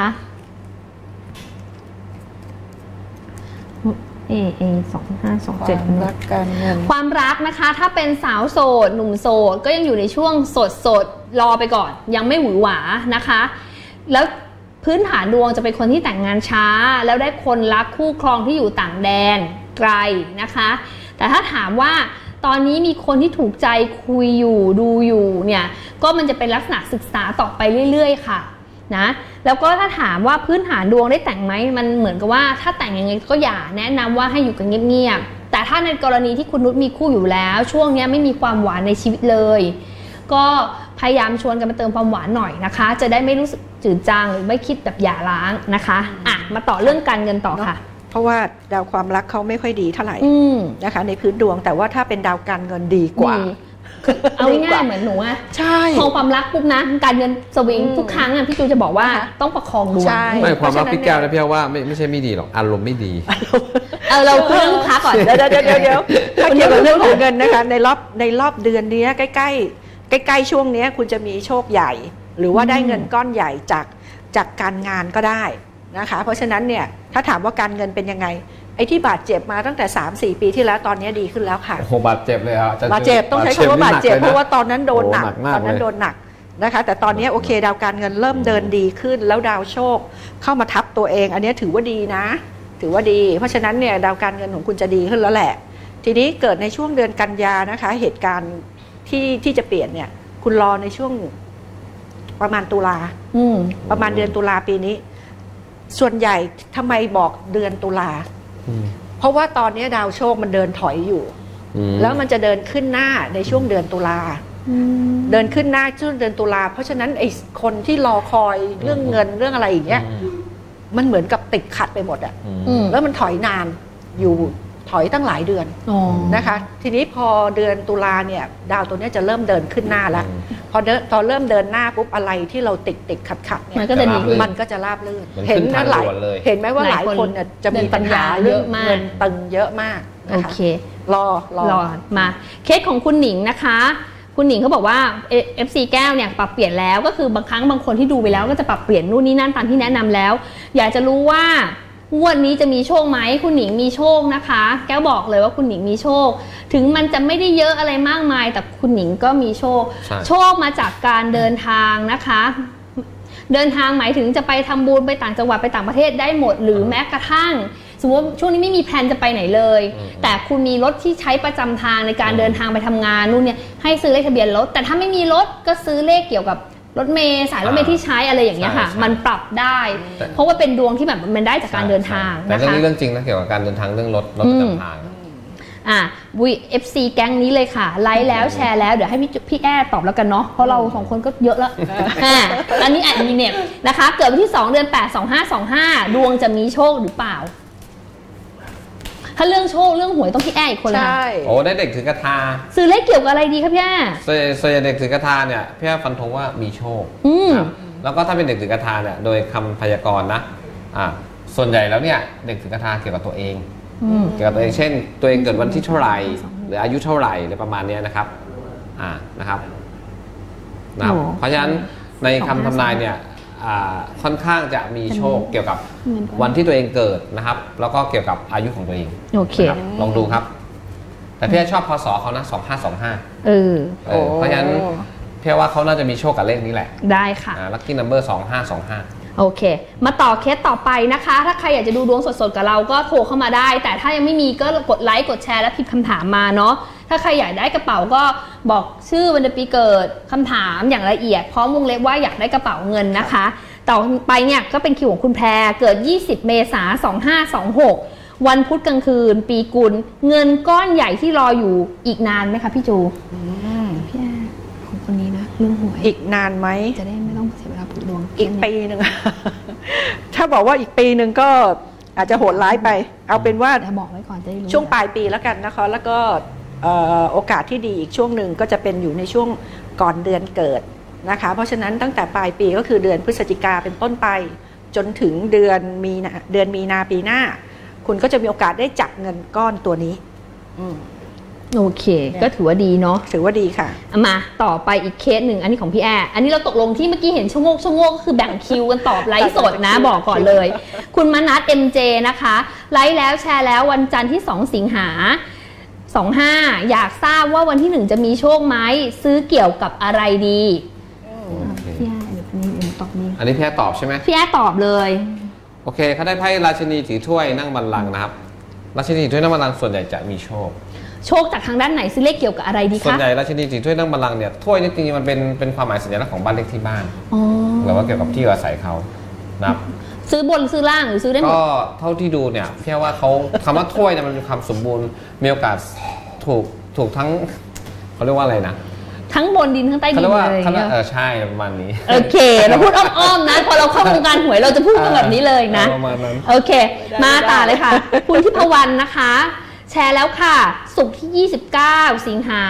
[SPEAKER 1] 2527
[SPEAKER 2] รักการเงิน
[SPEAKER 1] ความรักนะคะถ้าเป็นสาวโสดหนุ่มโสดก็ยังอยู่ในช่วงสดรอไปก่อนยังไม่หวือหวานะคะแล้วพื้นฐานดวงจะเป็นคนที่แต่งงานช้าแล้วได้คนรักคู่ครองที่อยู่ต่างแดนไกลนะคะแต่ถ้าถามว่าตอนนี้มีคนที่ถูกใจคุยอยู่ดูอยู่เนี่ยก็มันจะเป็นลักษณะศึกษาต่อไปเรื่อยๆค่ะนะแล้วก็ถ้าถามว่าพื้นฐานดวงได้แต่งไหมมันเหมือนกับว่าถ้าแต่งยังไงก็อย่าแนะนำว่าให้อยู่กันเงียบๆแต่ถ้าในกรณีที่คุณนุชมีคู่อยู่แล้วช่วงนี้ไม่มีความหวานในชีวิตเลยก็พยายามชวนกันมาเติมความหวานหน่อยนะคะจะได้ไม่รู้สึกจืดจางหรือไม่คิดแบบหย่าร้างนะคะมาต่อเรื่องการเงินต่อค่ะ
[SPEAKER 2] เพราะว่าดาวความรักเขาไม่ค่อยดีเท่าไหร่นะคะในพื้นดวงแต่ว่าถ้าเป็นดาวการเงินดีกว่า
[SPEAKER 1] เอาง่ายเหมือนหนูอะ
[SPEAKER 2] ใช่
[SPEAKER 1] พอความรักปุ๊บนะการเงินสวิงทุกครั้งพี่จูจะบอกว่าต้องประคองดวง
[SPEAKER 3] ไม่ความรักพี่แก้วนะพี่ว่าไม่ใช่ไม่ดีหรอกอารมณ์ไม่ดี
[SPEAKER 1] เราคุยเรื่องลูกค้าก่อน
[SPEAKER 2] เดี๋ยวถ้าเกี่ยวกับเรื่องของเงินนะคะในรอบเดือนนี้ใกล้ช่วงนี้คุณจะมีโชคใหญ่หรือว่าได้เงินก้อนใหญ่จากการงานก็ได้นะคะเพราะฉะนั้นเนี่ยถ้าถามว่าการเงินเป็นยังไงไอ้ที่บาดเจ็บมาตั้งแต่ 3-4 ปีที่แล้วตอนนี้ดีขึ้นแล้วค่ะ
[SPEAKER 3] โอ้โหบาดเจ็บเลยอ่ะ
[SPEAKER 2] บาดเจ็บต้องใช้คำว่าบาดเจ็บเพราะว่าตอนนั้นโดนหนักนะคะแต่ตอนนี้โอเคดาวการเงินเริ่มเดินดีขึ้นแล้วดาวโชคเข้ามาทับตัวเองอันนี้ถือว่าดีนะถือว่าดีเพราะฉะนั้นเนี่ยดาวการเงินของคุณจะดีขึ้นแล้วแหละทีนี้เกิดในช่วงเดือนกันยานะคะเหตุการณ์ที่จะเปลี่ยนเนี่ยคุณรอในช่วงประมาณตุลาประมาณเดือนตุลาปีนี้ส่วนใหญ่ทำไมบอกเดือนตุลาเพราะว่าตอนนี้ดาวโชคมันเดินถอยอยู่แล้วมันจะเดินขึ้นหน้าในช่วงเดือนตุลาเดินขึ้นหน้าช่วงเดือนตุลาเพราะฉะนั้นไอ้คนที่รอคอยเรื่องเงินเรื่องอะไรอย่างเงี้ยมันเหมือนกับติดขัดไปหมดอ่ะแล้วมันถอยนานอยู่ถอยตั้งหลายเดือนนะคะทีนี้พอเดือนตุลาเนี่ยดาวตัวนี้จะเริ่มเดินขึ้นหน้าแล้วพอเริ่มเดินหน้าปุ๊บอะไรที่เราติดขัดเนี่ยมันก็จะราบรื่นเห็นไหมว่าหลายคนเนี่ยจะมีปัญหาเรื่องเงินตึงเยอะมาก
[SPEAKER 1] โอเค
[SPEAKER 2] รอ
[SPEAKER 1] มาเคสของคุณหนิงนะคะคุณหนิงเขาบอกว่า FC แก้วเนี่ยปรับเปลี่ยนแล้วก็คือบางครั้งบางคนที่ดูไปแล้วก็จะปรับเปลี่ยนนู่นนี่นั่นตามที่แนะนำแล้วอยากจะรู้ว่างวดนี้จะมีโชคไหมคุณหนิงมีโชคนะคะแก้วบอกเลยว่าคุณหนิงมีโชคถึงมันจะไม่ได้เยอะอะไรมากมายแต่คุณหนิงก็มีโชคโชคมาจากการเดินทางนะคะเดินทางหมายถึงจะไปทำบุญไปต่างจังหวัดไปต่างประเทศได้หมดหรือแม้กระทั่งสมมติช่วงนี้ไม่มีแพลนจะไปไหนเลยแต่คุณมีรถที่ใช้ประจำทางในการเดินทางไปทำงานนู่นเนี่ยให้ซื้อเลขทะเบียนรถแต่ถ้าไม่มีรถก็ซื้อเลขเกี่ยวกับรถเมล์สายรถเมล์ที่ใช้อะไรอย่างเงี้ยค่ะมันปรับได้เพราะว่าเป็นดวงที่แบบมันได้จากการเดินทาง
[SPEAKER 3] แต่เรื่องนี้เรื่องจริงนะเกี่ยวกับการเดินทางเรื่องรถประจำทาง
[SPEAKER 1] VFC แก๊งนี้เลยค่ะไลค์แล้วแชร์แล้วเดี๋ยวให้พี่แอตอบแล้วกันเนาะเพราะเรา2คนก็เยอะแล้วอันนี้มีเน็ตนะคะเกิดวันที่2เดือน8 2525ดวงจะมีโชคหรือเปล่าถ้าเรื่องโชคเรื่องหวยต้องพี่แออีกคนละ
[SPEAKER 2] ใช่
[SPEAKER 3] โอ้ได้เด็กถือกระทา
[SPEAKER 1] ซื้อเลขเกี่ยวกับอะไรดีครับพี่แอ
[SPEAKER 3] ส่วนใหญ่เด็กถือกระทาเนี่ยพี่แอฟันธงว่ามีโชคครับแล้วก็ถ้าเป็นเด็กถือกระทาเนี่ยโดยคำพยากรณ์นะส่วนใหญ่แล้วเนี่ยเด็กถือกระทาเกี่ยวกับตัวเองเกี่ยวกับตัวเองเช่นตัวเองเกิดวันที่เท่าไหร่หรืออายุเท่าไหร่หรือประมาณนี้นะครับนะครับเพราะฉะนั้นในคำทำนายเนี่ยค่อนข้างจะมีโชคเกี่ยวกับวันที่ตัวเองเกิดนะครับแล้วก็เกี่ยวกับอายุของตัวเอง
[SPEAKER 1] โอเค
[SPEAKER 3] ลองดูครับแต่พี่ชอบพศเขานะ2525เพราะฉะนั้นพี่ว่าเขาน่าจะมีโชคกับเลขนี้แหละ
[SPEAKER 1] ได้ค่ะ
[SPEAKER 3] ลัคกี้นัมเบอร์2525
[SPEAKER 1] โอเคมาต่อเคสต่อไปนะคะถ้าใครอยากจะดูดวงสดๆกับเราก็โทรเข้ามาได้แต่ถ้ายังไม่มีก็กดไลค์กดแชร์และพิมพ์คำถามมาเนาะถ้าใครอยากได้กระเป๋าก็บอกชื่อวันเดือนปีเกิดคำถามอย่างละเอียดพร้อมวงเล็บว่าอยากได้กระเป๋าเงินนะคะต่อไปเนี่ยก็เป็นคิวของคุณแพรเกิด20 เมษายน 2526วันพุธกลางคืนปีกุลเงินก้อนใหญ่ที่รออยู่อีกนานไหมคะพี่จูพี่แอของคนนี้นะเรื่องหวย
[SPEAKER 2] อีกนานไหม
[SPEAKER 1] จะได้ไม่ต้องเสียเวลาผูกดวง
[SPEAKER 2] อีกปีหนึ่งถ้าบอกว่าอีกปีหนึ่งก็อาจจะโหดร้ายไปเอาเป็นว่า
[SPEAKER 1] บอกไว้ก่อนจะได้รู้
[SPEAKER 2] ช่วงปลายปีแล้วกันนะคะแล้วก็โอกาสที่ดีอีกช่วงหนึ่งก็จะเป็นอยู่ในช่วงก่อนเดือนเกิดนะคะเพราะฉะนั้นตั้งแต่ปลายปีก็คือเดือนพฤศจิกาเป็นต้นไปจนถึงเดือนมีนาปีหน้าคุณก็จะมีโอกาสได้จับเงินก้อนตัวนี้
[SPEAKER 1] โอเคก็ถือว่าดีเนาะ
[SPEAKER 2] ถือว่าดีค่ะ
[SPEAKER 1] มาต่อไปอีกเคสหนึ่งอันนี้ของพี่แออันนี้เราตกลงที่เมื่อกี้เห็นชั่วโมงก็คือแบ่งคิวกันตอบไลฟ์สดนะบอกก่อนเลยคุณมนัส MJ นะคะไลฟ์แล้วแชร์แล้ววันจันทร์ที่2 สิงหา25อยากทราบว่าวันที่1จะมีโชคไหมซื้อเกี่ยวกับอะไรดีพี่แอเดี๋ยวนี้ตอบนี้
[SPEAKER 3] อันนี้พี่แอตอบใช่ไหม
[SPEAKER 1] พี่แอตอบเลย
[SPEAKER 3] โอเคเขาได้ไพ่ราชินีถือถ้วยนั่งบัลลังก์นะครับราชินีถือถ้วยนั่งบัลลังก์ส่วนใหญ่จะมีโชค
[SPEAKER 1] จากทางด้านไหนซื้อเลขเกี่ยวกับอะไรดีคะ
[SPEAKER 3] ส่วนใหญ่ราชินีถือถ้วยนั่งบัลลังก์เนี่ยถ้วยนี่จริงๆมันเป็นความหมายสัญลักษณ์ของบ้านเลขที่บ้านหรือว่าเกี่ยวกับที่อยู่อาศัยเขานะครับ
[SPEAKER 1] ซื้อบนซื้อล่างหรือซื้อได้หมด
[SPEAKER 3] ก็เท่าที่ดูเนี่ยแค่ว่าเขาคำว่าถ้วยเนี่ยมันมีความสมบูรณ์มีโอกาสถูกทั้งเขาเรียกว่าอะไรนะ
[SPEAKER 1] ทั้งบนดินทั้งใต้ดิน
[SPEAKER 3] เลยใช่ประมาณนี้
[SPEAKER 1] โอเคเราพูดอ้อมๆนะพอเราเข้าวงการหวยเราจะพูดกันแบบนี้เลยนะ
[SPEAKER 3] ประมาณนั้น
[SPEAKER 1] โอเคมาต่อเลยค่ะคุณทิพวรรณนะคะแชร์แล้วค่ะศุกร์ที่29 สิงหา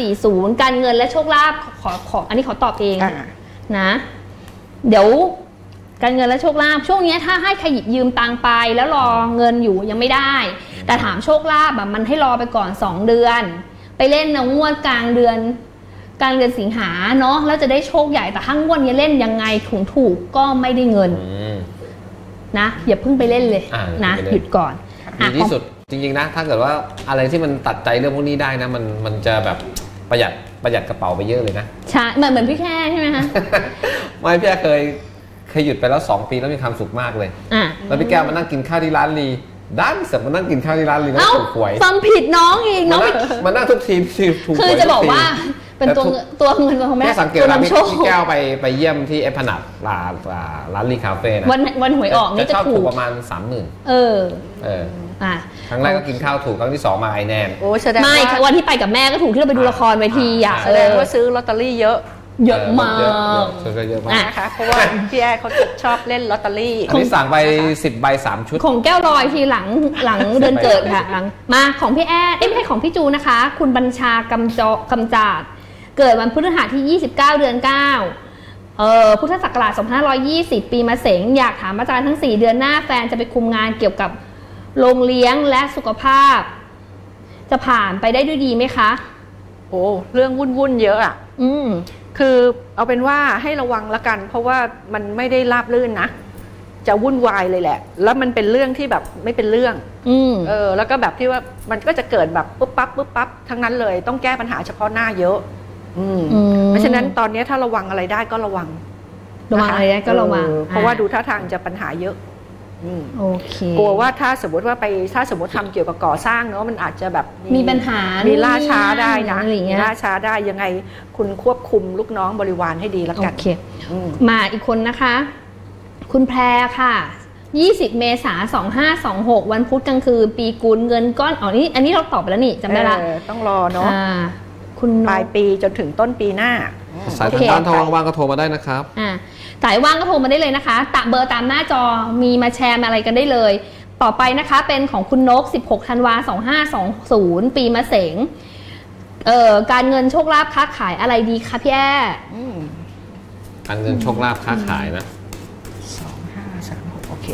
[SPEAKER 1] 40การเงินและโชคลาภขออันนี้ขอตอบเองนะเดี๋ยวการเงินและโชคลาภช่วงนี้ถ้าให้ใครหยิบยืมตังไปแล้วรอเงินอยู่ยังไม่ได้แต่ถามโชคลาภแบบมันให้รอไปก่อน2 เดือนไปเล่นงวดกลางเดือนสิงหาเนาะแล้วจะได้โชคใหญ่แต่ถ้างวดนี้เล่นยังไงถูกก็ไม่ได้เงินนะอย่าเพิ่งไปเล่นเลยนะหยุดก่อน
[SPEAKER 3] ดีที่สุดจริงๆนะถ้าเกิดว่าอะไรที่มันตัดใจเรื่องพวกนี้ได้นะมันจะแบบประหยัดกระเป๋าไปเยอะเลยนะ
[SPEAKER 1] ใช่เหมือนพี่แค่ใช่ไหมคะ
[SPEAKER 3] ไม่พี่แค่เคยหยุดไปแล้ว2 ปีแล้วมีความสุขมากเลยแล้วพี่แก้วมานั่งกินข้าวที่ร้านลีด้านเสร็จมานั่งกินข้าวที่ร้านลีแล้วถูกหวย
[SPEAKER 1] ฟังผิดน้องอีกน้อง
[SPEAKER 3] มานั่งทุกทีถูกหวย
[SPEAKER 1] คือจะบอกว่าเป็นตัวเงินของแม่
[SPEAKER 3] สังเกตว่าพี่แก้วไปเยี่ยมที่เอพนัดร้านลีคาเฟ่นะ
[SPEAKER 1] วันหวยออกนี่จะถูก
[SPEAKER 3] ประมาณ 30,000ครั้งแรกก็กินข้าวถูกครั้งที่2มาไอแนน
[SPEAKER 1] ไม่วันที่ไปกับแม่ก็ถูกที่เราไปดูละครเวทีอ่ะ
[SPEAKER 2] แสดงว่าซื้อลอตเตอรี่เยอะ
[SPEAKER 1] มาก
[SPEAKER 2] นะคะเพราะว่าพี่แอเขาชอบเล่นลอตเตอรี่
[SPEAKER 3] อันนี้สั่งไป10 ใบ 3 ชุด
[SPEAKER 1] ของแก้วลอยทีหลังเดือนเกิดค่ะหลังมาของพี่แอไม่ใช่ของพี่จูนะคะคุณบัญชากำจาดเกิดวันพฤหัสที่29 เดือน9พุทธศักราช2520ปีมะเสงอยากถามอาจารย์ทั้ง4 เดือนหน้าแฟนจะไปคุมงานเกี่ยวกับโรงเลี้ยงและสุขภาพจะผ่านไปได้ด้วยดีไหมคะ
[SPEAKER 2] โอ้เรื่องวุ่นเยอะอ่ะคือเอาเป็นว่าให้ระวังละกันเพราะว่ามันไม่ได้ราบรื่นนะจะวุ่นวายเลยแหละแล้วมันเป็นเรื่องที่แบบไม่เป็นเรื่องแล้วก็แบบที่ว่ามันก็จะเกิดแบบปุ๊บปั๊บทั้งนั้นเลยต้องแก้ปัญหาเฉพาะหน้าเยอะเพราะฉะนั้นตอนนี้ถ้าระวังอะไรได้ก็ระวัง
[SPEAKER 1] อะไรได้ก็ระวัง
[SPEAKER 2] เพราะว่าดูท่าทางจะปัญหาเยอะ
[SPEAKER 1] โอเค
[SPEAKER 2] กลัวว่าถ้าสมมติว่าทำเกี่ยวกับก่อสร้างเนาะมันอาจจะแบบ
[SPEAKER 1] มีปัญหา
[SPEAKER 2] มีล่าช้าได้นะมีล่าช้าได้ยังไงคุณควบคุมลูกน้องบริวารให้ดีแล้วกัน
[SPEAKER 1] โอเคมาอีกคนนะคะคุณแพรค่ะ 20 เมษายน 2526 วันพุธกลางคืนปีกุลเงินก้อนอันนี้เราตอบไปแล้วนี่จำได้ละ
[SPEAKER 2] ต้องรอเนาะ
[SPEAKER 1] คุณ
[SPEAKER 2] ปลายปีจนถึงต้นปีหน้า
[SPEAKER 3] สายทางบ้านทางว่างๆก็โทรมาได้นะครับ
[SPEAKER 1] สายว่างก็โทรมาได้เลยนะคะเบอร์ตามหน้าจอมีมาแชร์มาอะไรกันได้เลยต่อไปนะคะเป็นของคุณนก16 ธันวาคม 2520 ปีมะเสงการเงินโชคลาภค้าขายอะไรดีคะพี่แอ้
[SPEAKER 3] การเงินโชคลาภค้าขายนะ
[SPEAKER 2] 2536โอเค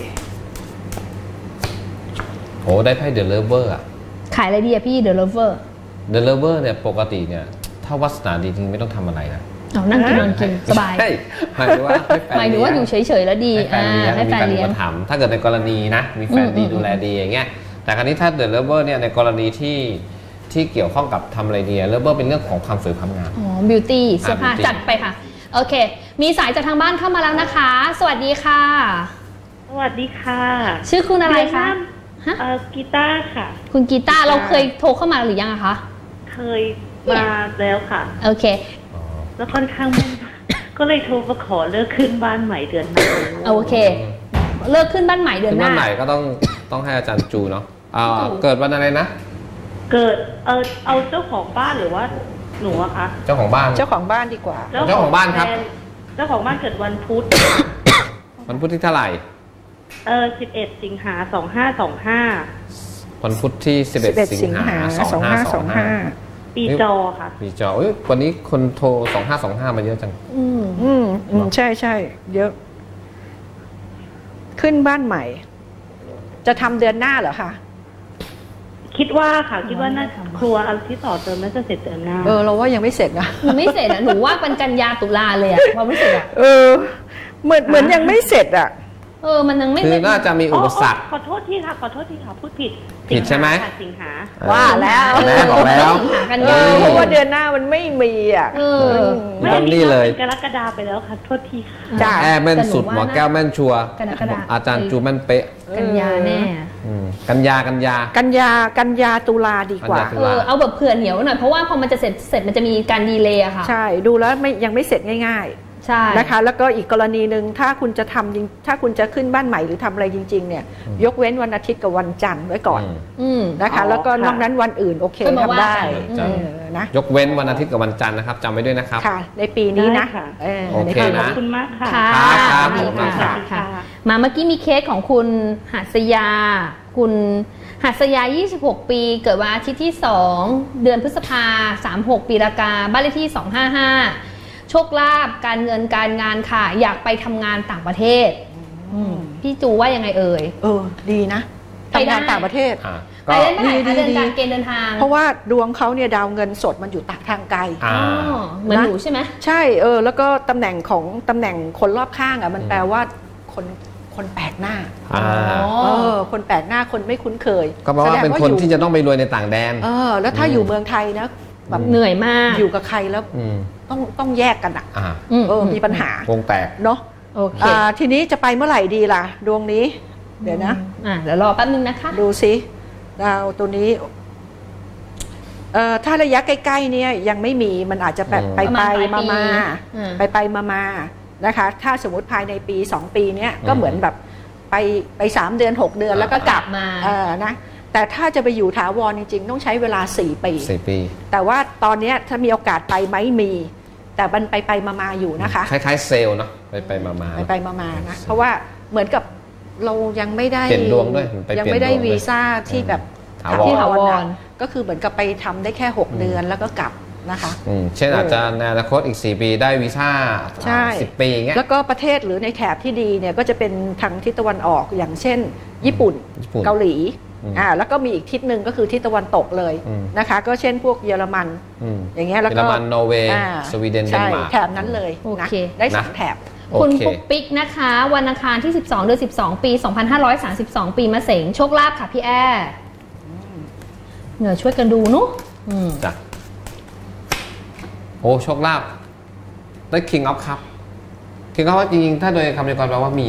[SPEAKER 3] โอ้ได้ไพ่เดอะเลเวอร์
[SPEAKER 1] ขายอะไรดีอะพี่เดอะเลเวอร์
[SPEAKER 3] เนี่ยปกติเนี่ยถ้าวาสนาดีจริงไม่ต้องทำอะไรนะ
[SPEAKER 1] นั่งกินนอนกินสบาย
[SPEAKER 3] หมายถึงว่า
[SPEAKER 1] อยู่เฉยๆแล้วดี
[SPEAKER 3] ให้แฟนเลี้ยงทำถ้าเกิดในกรณีนะมีแฟนดีดูแลดีอย่างเงี้ยแต่คราวนี้ถ้าเดอะเลเวอร์เนี่ยในกรณีที่เกี่ยวข้องกับทำอะไรดีเลเวอร์เป็นเรื่องของความสวยความงาม
[SPEAKER 1] บิวตี้เสื้อผ้าจัดไปค่ะโอเคมีสายจากทางบ้านเข้ามาแล้วนะคะสวัสดีค่ะ
[SPEAKER 4] สวัสดีค่ะ
[SPEAKER 1] ชื่อคุณอะไรคะ
[SPEAKER 4] กีตาร์ค่ะ
[SPEAKER 1] คุณกีตาร์เราเคยโทรเข้ามาหรือยังคะ
[SPEAKER 4] เคยมาแล้วค่ะ
[SPEAKER 1] โอเค
[SPEAKER 4] แล้วค่อนข้างก็เลยโทรมาขอเลิกขึ้นบ้านใหม่เดือนหน้า
[SPEAKER 1] โอเคเลิกขึ้นบ้านใหม่เดือนหน้า
[SPEAKER 3] บ้านใหม่ก็ต้องให้อาจารย์จูเนาะเกิดวันอะไรนะ
[SPEAKER 4] เกิดเอาเจ้าของบ้านหรือว่าหนูอะคะ
[SPEAKER 3] เจ้าของบ้าน
[SPEAKER 2] ดีกว่า
[SPEAKER 3] เจ้าของบ้านครับ
[SPEAKER 4] เจ้าของบ้านเกิดวันพุธ
[SPEAKER 3] วันพุธที่เท่าไหร่
[SPEAKER 4] 11 สิงหาคม 2525
[SPEAKER 3] วันพุธที่11 สิงหาคม 2525
[SPEAKER 4] ปีจอค่ะ
[SPEAKER 3] ปีจอวันนี้คนโทร2525มาเยอะจัง
[SPEAKER 2] ใช่เยอะขึ้นบ้านใหม่จะทำเดือนหน้าเหรอคะ
[SPEAKER 4] คิดว่าน่าครัวอันที่ต่อเติมน่าจะเสร็จเดือนหน้า
[SPEAKER 2] เราว่ายังไม่เสร็จนะ
[SPEAKER 1] มันไม่เสร็จหนูว่าเป็นกันยาตุลาเลยความรู้สึก
[SPEAKER 2] เหมือนยังไม่เสร็จ
[SPEAKER 1] มันยังไม่
[SPEAKER 3] คือน่าจะมีอุปสรรค
[SPEAKER 4] ขอโทษทีค่ะพูดผิด
[SPEAKER 3] ใช่ไหม
[SPEAKER 4] สิงหา
[SPEAKER 2] ว่าแล้ว
[SPEAKER 3] บอกแล้ว
[SPEAKER 2] เพราะว่าเดือนหน้ามันไม่มี
[SPEAKER 3] ไม่มี
[SPEAKER 4] เลยกรกฎาไปแล้วค่ะโทษที
[SPEAKER 3] ค่ะแอร์แม่นสุดหมอแก้วแม่นชัวอาจารย์จูแม่นเป๊ะ
[SPEAKER 1] กันยาแน่
[SPEAKER 3] กัน
[SPEAKER 2] ยาตุลาดีกว่า
[SPEAKER 1] เอาแบบเผื่อเหนียวหน่อยเพราะว่าพอมันจะเสร็จมันจะมีการดีเลย์อะค่ะ
[SPEAKER 2] ใช่ดูแล้วยังไม่เสร็จง่ายนะคะแล้วก็อีกกรณีหนึ่งถ้าคุณจะขึ้นบ้านใหม่หรือทำอะไรจริงๆเนี่ยยกเว้นวันอาทิตย์กับวันจันทร์ไว้ก่อนนะคะแล้วก็นอกนั้นวันอื่นโอเคทำได้
[SPEAKER 3] นะยกเว้นวันอาทิตย์กับวันจันทร์นะครับจำไว้ด้วยนะครับ
[SPEAKER 2] ค่ะในปีนี้นะ
[SPEAKER 3] โอเคนะ
[SPEAKER 4] ขอบคุณมากค่ะ
[SPEAKER 3] ครับ
[SPEAKER 1] มาเมื่อกี้มีเคสของคุณหัสยาคุณหัสยา26 ปีเกิดวันอาทิตย์ที่2เดือนพฤษภา36ปีรากาบ้านเลขที่255โชคลาภการเงินการงานค่ะอยากไปทำงานต่างประเทศพี่จูว่ายังไง
[SPEAKER 2] ดีนะทำงานต่างประเทศ
[SPEAKER 1] ไปได้ไหมคะเดินการเกณฑ์เดินทาง
[SPEAKER 2] เพราะว่าดวงเขาเนี่ยดาวเงินสดมันอยู่ทางไกล
[SPEAKER 1] เหมือนหนูใช่ไหม
[SPEAKER 2] ใช่แล้วก็ตำแหน่งคนรอบข้างมันแปลว่าคนแปลกหน้าคนแปลกหน้าคนไม่คุ้นเคย
[SPEAKER 3] ก็แปลว่าเป็นคนที่จะต้องไปรวยในต่างแดน
[SPEAKER 2] แล้วถ้าอยู่เมืองไทยนะ
[SPEAKER 1] แบบเหนื่อยมาก
[SPEAKER 2] อยู่กับใครแล้วต้องแยกกันมีปัญหาว
[SPEAKER 3] งแตก
[SPEAKER 2] เนาะทีนี้จะไปเมื่อไหร่ดีล่ะดวงนี้เดี๋ยวนะ
[SPEAKER 1] เดี๋ยวรอแป๊บนึงนะคะ
[SPEAKER 2] ดูซิดาวตัวนี้ถ้าระยะใกล้ๆเนี่ยยังไม่มีมันอาจจะแบบไปมานะคะถ้าสมมติภายในปี2ปีเนี้ยก็เหมือนแบบไป3 เดือน6 เดือนแล้วก็กลับ
[SPEAKER 1] มา
[SPEAKER 2] นะแต่ถ้าจะไปอยู่ถาวรจริงๆต้องใช้เวลา4 ปีแต่ว่าตอนนี้ถ้ามีโอกาสไปไหมมีแต่มันไปมาอยู่นะคะ
[SPEAKER 3] คล้ายๆเซลล์เนาะไป
[SPEAKER 2] มานะเพราะว่าเหมือนกับเรายังไม่ได้
[SPEAKER 3] เปลี่ยนดวงด้วย
[SPEAKER 2] ยังไม่ได้วีซ่าที่แบบถาวรก็คือเหมือนกับไปทำได้แค่6 เดือนแล้วก็กลับนะคะ
[SPEAKER 3] เช่นอาจจะในอนาคตอีก4 ปีได้วีซ่า10 ปีอย่างเงี้ย
[SPEAKER 2] แล้วก็ประเทศหรือในแถบที่ดีเนี่ยก็จะเป็นทางทิศตะวันออกอย่างเช่นญี่ปุ่นเกาหลีแล้วก็มีอีกทิศหนึ่งก็คือทิศตะวันตกเลยนะคะก็เช่นพวกเยอรมันอย่างเงี้ยแล้วก็
[SPEAKER 3] เยอรมันนอร์เวย์สวีเดนเดนมาร์ก
[SPEAKER 2] แถบนั้นเลยนะได้3 แถบ
[SPEAKER 1] คุณปุ๊กปิ๊กนะคะวันอังคารที่12 เดือน 12 ปี 2532 ปีมะเสงโชคลาภค่ะพี่แอ้เหนื่อยช่วยกันดูเนาะ
[SPEAKER 3] จ้ะโอ้โชคลาภได้ King of Cup King of Cup จริงๆถ้าโดยคำเดียวกันแปลว่ามีนะ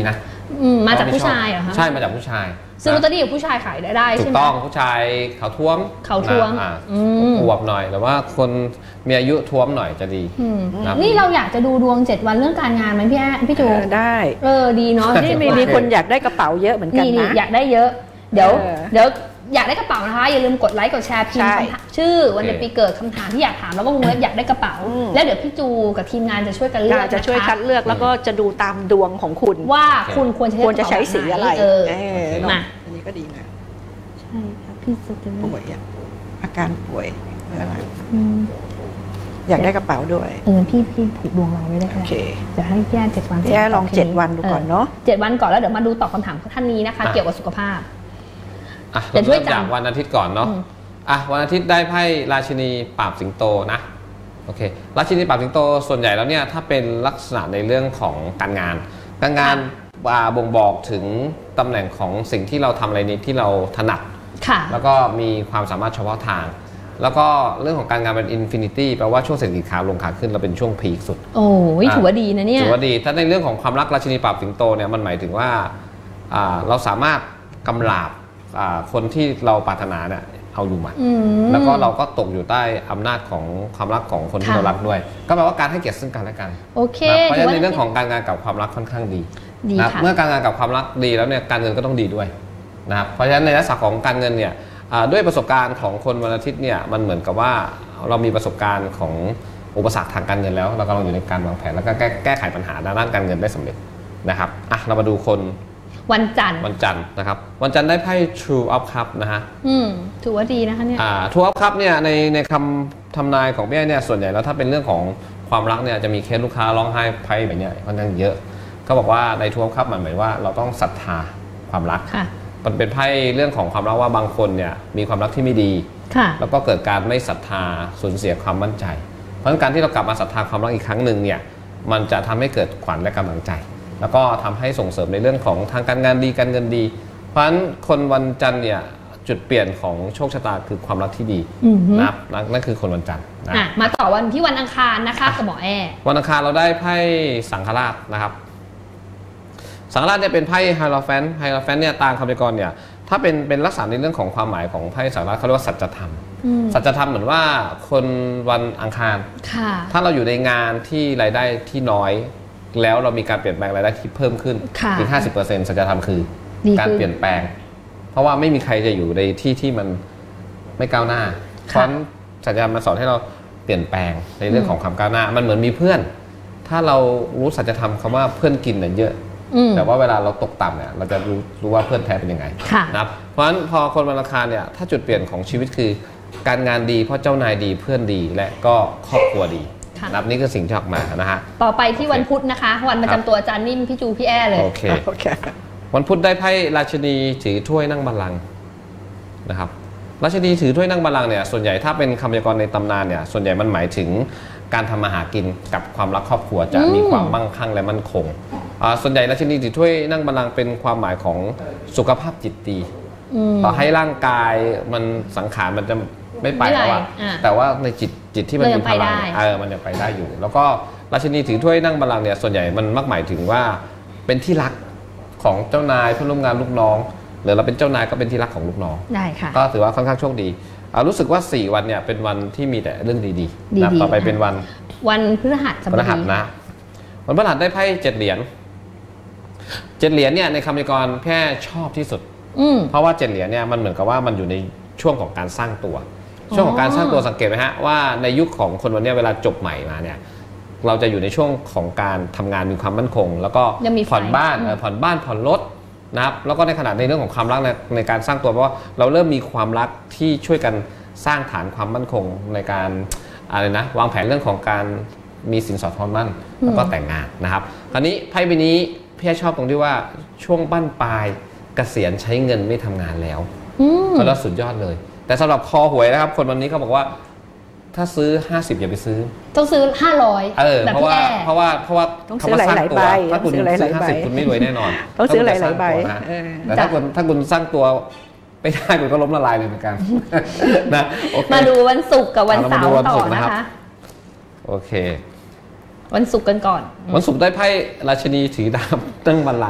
[SPEAKER 1] มาจากผู้ชายเหรอคะ
[SPEAKER 3] ใช่มาจากผู้ชาย
[SPEAKER 1] ซื้อลอตเตอรี่กับผู้ชายขายได้ใช่ไหม
[SPEAKER 3] ถูกต้องผู้ชายเขาท้วมอวบหน่อยหรือว่าคนมีอายุท้วมหน่อยจะดี
[SPEAKER 1] นี่เราอยากจะดูดวง7 วันเรื่องการงานไหมพี่จู
[SPEAKER 2] ได้
[SPEAKER 1] ดีเนาะ
[SPEAKER 2] นี่มีคนอยากได้กระเป๋าเยอะเหมือนกันนะ
[SPEAKER 1] อยากได้เยอะเดี๋ยวอยากได้กระเป๋านะคะอย่าลืมกดไลค์กดแชร์พิมพ์ชื่อวันเดือนปีเกิดคำถามที่อยากถามแล้วก็วงเล็บอยากได้กระเป๋าแล้วเดี๋ยวพี่จูกับทีมงานจะช่วยกันเลือก
[SPEAKER 2] จะช่วยคัดเลือกแล้วก็จะดูตามดวงของคุณ
[SPEAKER 1] ว่าคุณควรจะใช้
[SPEAKER 2] สีอะไร
[SPEAKER 1] มา
[SPEAKER 2] อันนี้ก็ดีนะ
[SPEAKER 1] ใช่ค่ะพี่จะ
[SPEAKER 2] ป่วยอาการป่วยอะไรอยากได้กระเป๋าด้วย
[SPEAKER 1] พี่ผูกดวงเราไว้ได้ค่ะจะให้แย่7 วัน
[SPEAKER 2] แย่ลอง7 วันดูก่อนเนาะ
[SPEAKER 1] 7 วันก่อนแล้วเดี๋ยวมาดูตอบคำถามท่านนี้นะคะเกี่ยวกับสุขภาพ
[SPEAKER 3] จะช่วยจากวันอาทิตย์ก่อนเนาะวันอาทิตย์ได้ไพ่ราชินีปราบสิงโตนะโอเคราชินีปราบสิงโตส่วนใหญ่แล้วเนี่ยถ้าเป็นลักษณะในเรื่องของการงานบ่งบอกถึงตำแหน่งของสิ่งที่เราทำอะไรนี้ที่เราถนัดแล้วก็มีความสามารถเฉพาะทางแล้วก็เรื่องของการงานเป็นอินฟินิตี้แปลว่าช่วงเศรษฐกิจขาลงขาขึ้นเราเป็นช่วงพีคสุด
[SPEAKER 1] โอ้ยถือว่าดีนะเนี่ย
[SPEAKER 3] ถือว่าดีถ้าในเรื่องของความรักราชินีปราบสิงโตเนี่ยมันหมายถึงว่าเราสามารถกำราบคนที่เราปรารถนาเนี่ยเอาอยู่หมัดแล้วก็เราก็ตกอยู่ใต้อำนาจของความรักของคนที่เรารักด้วยก็แปลว่าการให้เกียรติซึ่งกันและกัน
[SPEAKER 1] โอเค
[SPEAKER 3] เพราะฉะนั้นในเรื่องของการงานกับความรักค่อนข้างดีนะเมื่อการงานกับความรักดีแล้วเนี่ยการเงินก็ต้องดีด้วยนะครับเพราะฉะนั้นในลักษณะของการเงินเนี่ยด้วยประสบการณ์ของคนวันอาทิตย์เนี่ยมันเหมือนกับว่าเรามีประสบการณ์ของอุปสรรคทางการเงินแล้วเรากำลังอยู่ในการวางแผนแล้วก็แก้ไขปัญหาด้านการเงินได้สำเร็จนะครับเรามาดูคน
[SPEAKER 1] วันจันทร์
[SPEAKER 3] นะครับวันจันทร์ได้ไพ่ True of Cup นะฮะ
[SPEAKER 1] ถือว่าดีนะคะเนี่ย
[SPEAKER 3] True of Cup เนี่ยในคำทำนายของพี่เนี่ยส่วนใหญ่แล้วถ้าเป็นเรื่องของความรักเนี่ยจะมีเคสลูกค้าร้องไห้ไพ่แบบนี้ค่อนข้างเยอะเขาบอกว่าใน True of Cup หมายว่าเราต้องศรัทธาความรักมันเป็นไพ่เรื่องของความรักว่าบางคนเนี่ยมีความรักที่ไม่ดีแล้วก็เกิดการไม่ศรัทธาสูญเสียความมั่นใจเพราะฉะนั้นการที่เรากลับมาศรัทธาความรักอีกครั้งหนึ่งเนี่ยมันจะทำให้เกิดขวัญและกำลังใจแล้วก็ทำให้ส่งเสริมในเรื่องของทางการงานดีการเงินดีเพราะฉะนั้นคนวันจันทร์เนี่ยจุดเปลี่ยนของโชคชะตาคือความรักที่ดีนะครับนั่นคือคนวันจันทร์นะ
[SPEAKER 1] มาต่อวันที่วันอังคารนะคะกับหมอแอ
[SPEAKER 3] วันอังคารเราได้ไพ่สังฆราชนะครับสังฆราชเนี่ยเป็นไพ่ไฮโรแฟนเนี่ยตามคำพยากรณ์เนี่ยถ้าเป็นลักษณะในเรื่องของความหมายของไพ่สังฆราชเขาเรียกว่าสัจธรรมสัจธรรมเหมือนว่าคนวันอังคารถ้าเราอยู่ในงานที่รายได้ที่น้อยแล้วเรามีการเปลี่ยนแปลงรายได้ที่เพิ่มขึ้นถึง 50% สัจธรรมคือการเปลี่ยนแปลงเพราะว่าไม่มีใครจะอยู่ในที่มันไม่ก้าวหน้าเพราะสัจธรรมมันสอนให้เราเปลี่ยนแปลงในเรื่องของความก้าวหน้ามันเหมือนมีเพื่อนถ้าเรารู้สัจธรรมคำว่าเพื่อนกินเนี่ยเยอะแต่ว่าเวลาเราตกต่ำเนี่ยเราจะรู้ว่าเพื่อนแท้เป็นยังไงนะครับเพราะฉะนั้นพอคนวันอังคารเนี่ยถ้าจุดเปลี่ยนของชีวิตคือการงานดีเพราะเจ้านายดีเพื่อนดีและก็ครอบครัวดีนับนี่คือสิ่งที่ออกมานะฮะ
[SPEAKER 1] ต่อไปที่วันพุธนะคะวันประจำตัวอาจารย์นิ่มพี่จูพี่แอเลย
[SPEAKER 3] โอเควันพุธได้ไพ่ราชินีถือถ้วยนั่งบัลลังก์นะครับราชินีถือถ้วยนั่งบัลลังก์เนี่ยส่วนใหญ่ถ้าเป็นคำพยากรณ์ในตำนานเนี่ยส่วนใหญ่มันหมายถึงการทำมาหากินกับความรักครอบครัวจะมีความมั่งคั่งและมั่นคงส่วนใหญ่ราชินีถือถ้วยนั่งบัลลังก์เป็นความหมายของสุขภาพจิตดีต่อให้ร่างกายมันสังขารมันจะไม่ไปแล้วแต่ว่าในจิตที่มันมีพลังมันยังไปได้อยู่แล้วก็ราชินีถือถ้วยนั่งบัลลังก์เนี่ยส่วนใหญ่มันมักหมายถึงว่าเป็นที่รักของเจ้านายเพื่อนร่วมงานลูกน้องหรือเราเป็นเจ้านายก็เป็นที่รักของลูกน้อง
[SPEAKER 1] ได้ค่ะ
[SPEAKER 3] ก็ถือว่าค่อนข้างโชคดีรู้สึกว่า4วันเนี่ยเป็นวันที่มีแต่เรื่องดีๆนะต่อไปเป็น
[SPEAKER 1] วันพฤหัสบดี
[SPEAKER 3] นะวันพฤหัสได้ไพ่7 เหรียญเนี่ยในคำพยากรณ์แค่ชอบที่สุดเพราะว่า7 เหรียญเนี่ยมันเหมือนกับว่ามันอยู่ในช่วงของการสร้างตัวช่วงของการสร้างตัวสังเกตไหมฮะว่าในยุคของคนวันนี้เวลาจบใหม่มาเนี่ยเราจะอยู่ในช่วงของการทำงานมีความมั่นคงแล้วก็ผ่อนบ้านผ่อนรถนะครับแล้วก็ในขณะในเรื่องของความรักในการสร้างตัวเพราะว่าเราเริ่มมีความรักที่ช่วยกันสร้างฐานความมั่นคงในการวางแผนเรื่องของการมีสินสอดทองมั่นแล้วก็แต่งงานนะครับคราวนี้ไพ่ใบนี้พี่ชอบตรงที่ว่าช่วงบั้นปลายเกษียณใช้เงินไม่ทำงานแล้วก็แล้วสุดยอดเลยแต่สำหรับคอหวยนะครับคนวันนี้เขาบอกว่าถ้าซื้อ50อย่าไปซื้อ
[SPEAKER 1] ต้องซื้อ500
[SPEAKER 3] เพราะว่า
[SPEAKER 2] ต้องซื้อหลายๆใบ
[SPEAKER 3] ถ้าคุณซื้อ50คุณไม่รวยแน่นอน
[SPEAKER 2] ต้องซื้อหลายๆใบ
[SPEAKER 3] แต่ถ้าคุณสร้างตัวไม่ได้คุณก็ล้มละลายเลยเหมือนกันนะ
[SPEAKER 1] มาดูวันศุกร์กับวันเสาร์ต่อนะคะ
[SPEAKER 3] โอเค
[SPEAKER 1] วันศุกร์กันก่อน
[SPEAKER 3] วันศุกร์ได้ไพ่ราชินีถือดาบนั่งบัลลังก์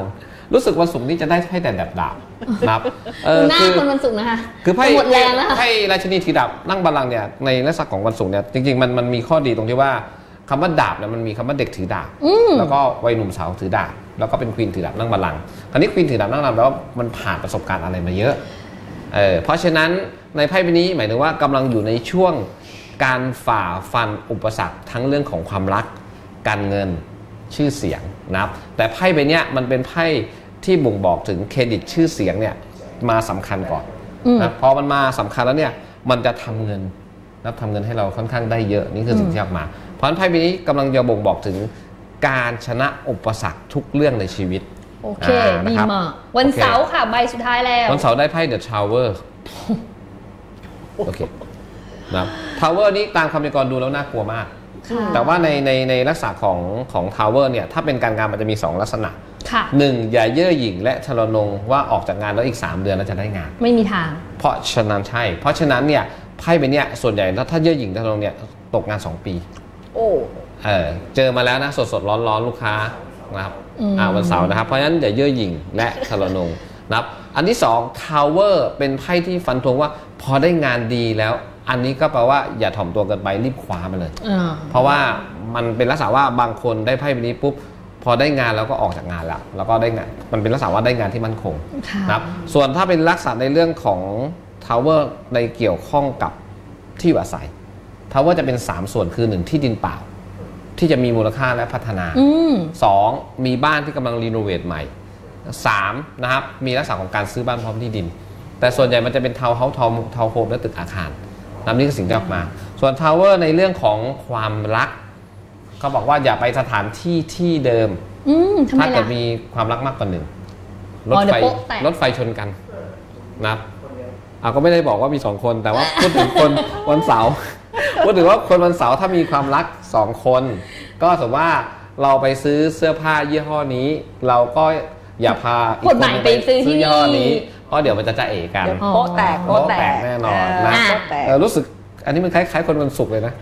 [SPEAKER 3] รู้สึกวันศุกร์นี้จะได้ไพ่แต่ดาบนะครับ
[SPEAKER 1] หน้าคนวันศุกร์นะคะ
[SPEAKER 3] คือไพ่
[SPEAKER 1] หมดแรงแล้ว
[SPEAKER 3] ไพ่ราชินีถือดาบนั่งบัลลังก์เนี่ยในลักษณะของวันศุกร์เนี่ยจริงๆมันมีข้อดีตรงที่ว่าคำว่าดาบเนี่ยมันมีคำว่าเด็กถือดาบแล้วก็วัยหนุ่มสาวถือดาบแล้วก็เป็นควีนถือดาบนั่งบัลลังก์คราวนี้ควีนถือดาบนั่งบัลลังก์แล้วมันผ่านประสบการณ์อะไรมาเยอะเพราะฉะนั้นในไพ่ใบนี้หมายถึงว่ากำลังอยู่ในช่วงการฝ่าฟันอุปสรรคทั้งเรื่องของความรักการเงินชื่อเสียงนะครับแต่ไพ่ใบนี้มันเป็นไพ่ที่บ่งบอกถึงเครดิตชื่อเสียงเนี่ยมาสำคัญก่อนนะพอมันมาสำคัญแล้วเนี่ยมันจะทำเงินนะทำเงินให้เราค่อนข้างได้เยอะนี่คือสิ่งที่ออกมาเพราะฉะนั้นไพ่ใบนี้กำลังจะบ่งบอกถึงการชนะอุปสรรคทุกเรื่องในชีวิต
[SPEAKER 1] โอเคดีมากวันเสาร์ค่ะใบสุดท้ายแล้ว
[SPEAKER 3] วันเสาร์ได้ไพ่ The Tower โอเคนะทาวเวอร์นี้ตามคำพยากรณ์ดูแล้วน่ากลัวมากแต่ว่าในลักษณะของทาวเวอร์เนี่ยถ้าเป็นการงานมันจะมี2ลักษณะ1อย่าเย่อหยิ่งและทะนงว่าออกจากงานแล้วอีก3เดือนแล้วจะได้งาน
[SPEAKER 1] ไม่มีทาง
[SPEAKER 3] เพราะฉะนั้นเนี่ยไพ่ใบนี้ส่วนใหญ่ถ้าเย่อหยิ่งทะนงเนี่ยตกงาน2ปี
[SPEAKER 2] โอ้
[SPEAKER 3] เจอมาแล้วนะสดร้อนลูกค้านะครับวันเสาร์นะครับเพราะฉะนั้นอย่าเย่อหยิ่งและทะนงนะครับอันที่2ทาวเวอร์เป็นไพ่ที่ฟันธงว่าพอได้งานดีแล้วอันนี้ก็แปลว่าอย่าถ่อมตัวเกินไปรีบคว้ามาเลยเพราะว่ามันเป็นลักษณะว่าบางคนได้ไพ่ใบนี้ปุ๊บพอได้งานแล้วก็ออกจากงานแล้วก็ได้งานมันเป็นลักษณะว่าได้งานที่มั่นคงนะครับส่วนถ้าเป็นลักษณะในเรื่องของทาวเวอร์ในเกี่ยวข้องกับที่อยู่อาศัยทาวเวอร์จะเป็น3ส่วนคือ1ที่ดินเปล่าที่จะมีมูลค่าและพัฒนา2มีบ้านที่กำลังรีโนเวทใหม่3นะครับมีลักษณะของการซื้อบ้านพร้อมที่ดินแต่ส่วนใหญ่มันจะเป็นทาวน์เฮาส์ทาวน์โฮมและตึกอาคารนี่คือสิ่งที่ออกมาส่วนทาวเวอร์ในเรื่องของความรักเขาบอกว่าอย่าไปสถานที่ที่เดิมถ้าเกิดมีความรักมากกว่าหนึ่งรถไฟชนกันนะก็ไม่ได้บอกว่ามี2คนแต่ว่าพูดถึงคนวันเสาร์พูดถึงว่าคนวันเสาร์ถ้ามีความรัก2คนก็สมมติว่าเราไปซื้อเสื้อผ้ายี่ห้อนี้เราก็อย่าพาอีกคนไปซื้อยี่ห้อนี้เพราะเดี๋ยวมันจะเอ๋กัน
[SPEAKER 2] โป๊ะแตก
[SPEAKER 3] แน่นอนนะรู้สึกอันนี้มันคล้ายๆคนวันศุกร์เลยนะ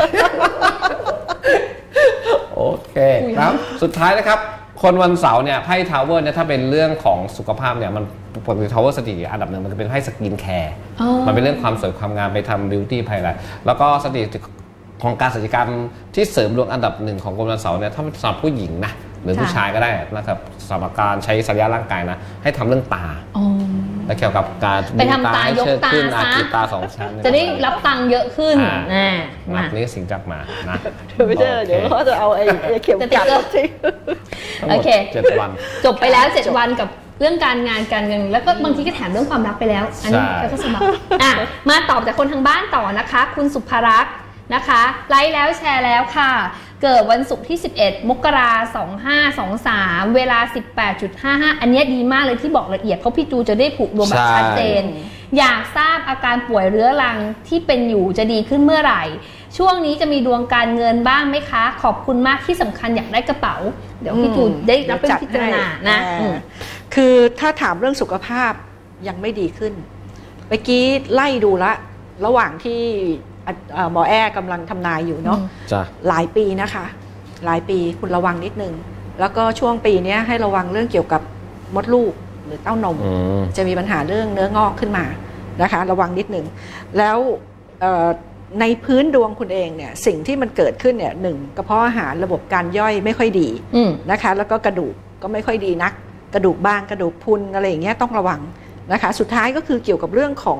[SPEAKER 3] โอเคครับสุดท้ายนะครับคนวันเสาร์เนี่ยไพ่ทาวเวอร์เนี่ยถ้าเป็นเรื่องของสุขภาพเนี่ยมันปกติทาวเวอร์สถิติอันดับหนึ่งมันจะเป็นไพ่สกินแคร์มันเป็นเรื่องความสวยความงามไปทำบิวตี้ไพ่อะไรแล้วก็สถิติของการศัลยกรรมที่เสริมดวงอันดับหนึ่งของคนวันเสาร์เนี่ยถ้าสำหรับผู้หญิงนะหรือผู้ชายก็ได้นะครับสำหรับการใช้ศัลยร่างกายนะให้ทำเรื่องตาและเกี่ยวกับการ
[SPEAKER 1] ไปทำตายกตา
[SPEAKER 3] ซะตา2ชั้น
[SPEAKER 1] จะได้รับตังค์เยอะขึ้น
[SPEAKER 3] นี่สิ่งจักมานะ
[SPEAKER 2] ไม่ใช่เดี๋ยวเขาจะเอาไอ้เข็มกัดทิ้ง
[SPEAKER 1] โอเค
[SPEAKER 3] 7 วัน
[SPEAKER 1] จบไปแล้ว7วันกับเรื่องการงานการเงินแล้วก็บางทีก็แถมเรื่องความรักไปแล้วอันนี้ก็สบายมาตอบจากคนทางบ้านต่อนะคะคุณสุภรักษ์นะคะไลค์แล้วแชร์แล้วค่ะเกิดวันศุกร์ที่11 มกราคม 2523 เวลา 18.55 อันนี้ดีมากเลยที่บอกละเอียดเพราะพี่จูจะได้ผูกดวงแบบชัดเจนอยากทราบอาการป่วยเรื้อรังที่เป็นอยู่จะดีขึ้นเมื่อไหร่ช่วงนี้จะมีดวงการเงินบ้างไหมคะขอบคุณมากที่สำคัญอยากได้กระเป๋าเดี๋ยวพี่จูได้รับเป็นพิจารณานะ
[SPEAKER 2] คือถ้าถามเรื่องสุขภาพยังไม่ดีขึ้นเมื่อกี้ไล่ดูละระหว่างที่หมอแอร์กำลังทำนายอยู่เนาะหลายปีนะคะหลายปีคุณระวังนิดนึงแล้วก็ช่วงปีนี้ให้ระวังเรื่องเกี่ยวกับมดลูกหรือเต้านมจะมีปัญหาเรื่องเนื้องอกขึ้นมานะคะระวังนิดนึงแล้วในพื้นดวงคุณเองเนี่ยสิ่งที่มันเกิดขึ้นเนี่ย1กระเพาะอาหารระบบการย่อยไม่ค่อยดีนะคะแล้วก็กระดูกก็ไม่ค่อยดีนักกระดูกบางกระดูกพรุนอะไรอย่างเงี้ยต้องระวังนะคะสุดท้ายก็คือเกี่ยวกับเรื่องของ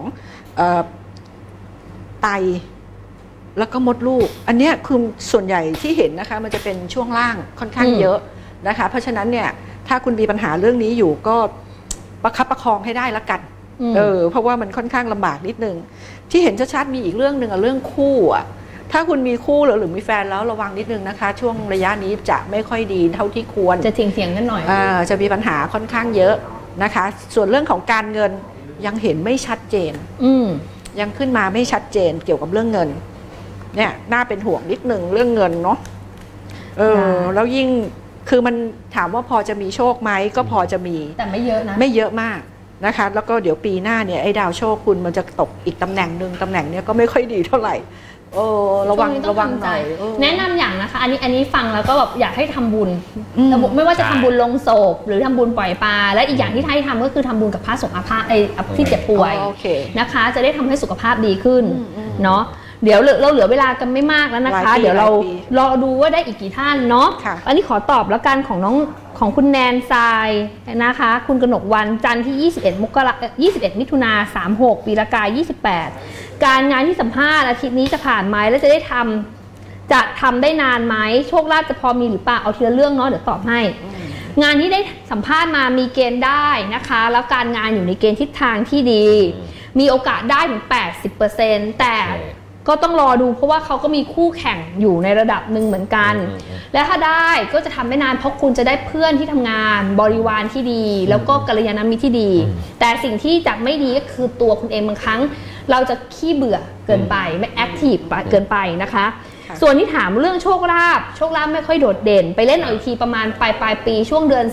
[SPEAKER 2] ไตแล้วก็มดลูกอันนี้คือส่วนใหญ่ที่เห็นนะคะมันจะเป็นช่วงล่างค่อนข้างเยอะนะคะเพราะฉะนั้นเนี่ยถ้าคุณมีปัญหาเรื่องนี้อยู่ก็ประคับประคองให้ได้ละกันเพราะว่ามันค่อนข้างลำบากนิดนึงที่เห็นชัดๆมีอีกเรื่องหนึ่งเรื่องคู่ถ้าคุณมีคู่หรือมีแฟนแล้วระวังนิดนึงนะคะช่วงระยะนี้จะไม่ค่อยดีเท่าที่ควร
[SPEAKER 1] จะเถียงกันหน่อย
[SPEAKER 2] จะมีปัญหาค่อนข้างเยอะนะคะส่วนเรื่องของการเงินยังเห็นไม่ชัดเจนยังขึ้นมาไม่ชัดเจนเกี่ยวกับเรื่องเงินเนี่ยน่าเป็นห่วงนิดนึงเรื่องเงินเนาะแล้วยิ่งคือมันถามว่าพอจะมีโชคไหมก็พอจะมี
[SPEAKER 1] แต่ไม่เยอะนะ
[SPEAKER 2] ไม่เยอะมากนะคะแล้วก็เดี๋ยวปีหน้าเนี่ยไอ้ดาวโชคคุณมันจะตกอีกตำแหน่งหนึ่งตำแหน่งเนี้ยก็ไม่ค่อยดีเท่าไหร่ระวังหน่อย
[SPEAKER 1] แนะนำอย่างนะคะอันนี้ฟังแล้วก็แบบอยากให้ทำบุญไม่ว่าจะทำบุญลงศพหรือทำบุญปล่อยปลาและอีกอย่างที่ให้ทำก็คือทำบุญกับพระสงฆ์อาภาษที่เจ็บป่วยนะคะจะได้ทำให้สุขภาพดีขึ้นเนาะเดี๋ยวเราเหลือเวลากันไม่มากแล้วนะคะเดี๋ยวเรารอดูว่าได้อีกกี่ท่านเนาะอันนี้ขอตอบแล้วกันของคุณแนนทรายนะคะคุณกนกวันจันทร์ที่21 มิถุนา36 ปีละกา28การงานที่สัมภาษณ์อาทิตย์นี้จะผ่านไหมและจะทำได้นานไหมโชคลาภจะพอมีหรือเปล่าเอาทีละเรื่องเนาะเดี๋ยวตอบให้งานที่ได้สัมภาษณ์มามีเกณฑ์ได้นะคะแล้วการงานอยู่ในเกณฑ์ทิศทางที่ดีมีโอกาสได้ถึง 80% แต่ก็ต้องรอดูเพราะว่าเขาก็มีคู่แข่งอยู่ในระดับหนึ่งเหมือนกันและถ้าได้ก็จะทำไม่นานเพราะคุณจะได้เพื่อนที่ทำงานบริวารที่ดีแล้วก็กัลยาณมิตรที่ดีแต่สิ่งที่จะไม่ดีก็คือตัวคุณเองบางครั้งเราจะขี้เบื่อเกินไปไม่แอคทีฟเกินไปนะคะส่วนที่ถามเรื่องโชคลาภไม่ค่อยโดดเด่นไปเล่นเอาอีกทีประมาณปลายปีช่วงเดือน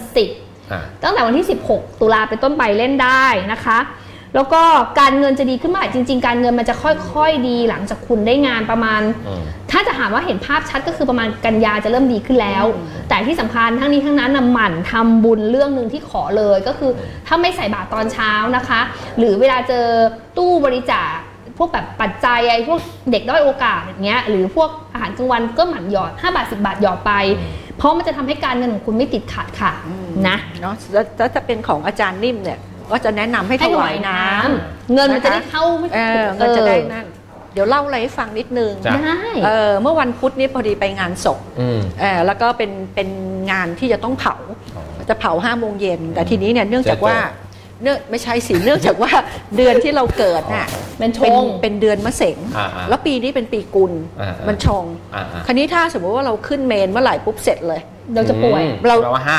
[SPEAKER 1] 10ตั้งแต่วันที่16 ตุลาเป็นต้นไปเล่นได้นะคะแล้วก็การเงินจะดีขึ้นมาจริงๆการเงินมันจะค่อยๆดีหลังจากคุณได้งานประมาณถ้าจะถามว่าเห็นภาพชัดก็คือประมาณกันยาจะเริ่มดีขึ้นแล้วแต่ที่สำคัญทั้งนี้ทั้งนั้นหมั่นทำบุญเรื่องนึงที่ขอเลยก็คือถ้าไม่ใส่บาตรตอนเช้านะคะหรือเวลาเจอตู้บริจาคพวกแบบปัจจัยไอ้พวกเด็กด้อยโอกาสอย่างเงี้ยหรือพวกอาหารกลางวันก็หมั่นหยอด5 บาท 10 บาทหยอดไปเพราะมันจะทำให้การเงินของคุณไม่ติดขัดค่ะนะ
[SPEAKER 2] เนาะแล้วจะเป็นของอาจารย์นิ่มเนี่ยก็จะแนะนำให้ถวายน้ำ
[SPEAKER 1] เงินมันจะได้เข้า
[SPEAKER 2] เงินจะได้นั่นเดี๋ยวเล่าอะไรให้ฟังนิดนึง
[SPEAKER 1] ได้
[SPEAKER 2] เมื่อวันพุธนี้พอดีไปงานศพแล้วก็เป็นงานที่จะต้องเผาจะเผา5 โมงเย็นแต่ทีนี้เนี่ยเนื่องจากว่าไม่ใช่สิเนื่องจากว่าเดือนที่เราเกิดน่ะเป็นเดือนมะเสงแล้วปีนี้เป็นปีกุลมันชงคราวนี้ถ้าสมมติว่าเราขึ้นเมนเมื่อไหร่ปุ๊บเสร็จเลย
[SPEAKER 1] เราจะป่วย
[SPEAKER 2] เรา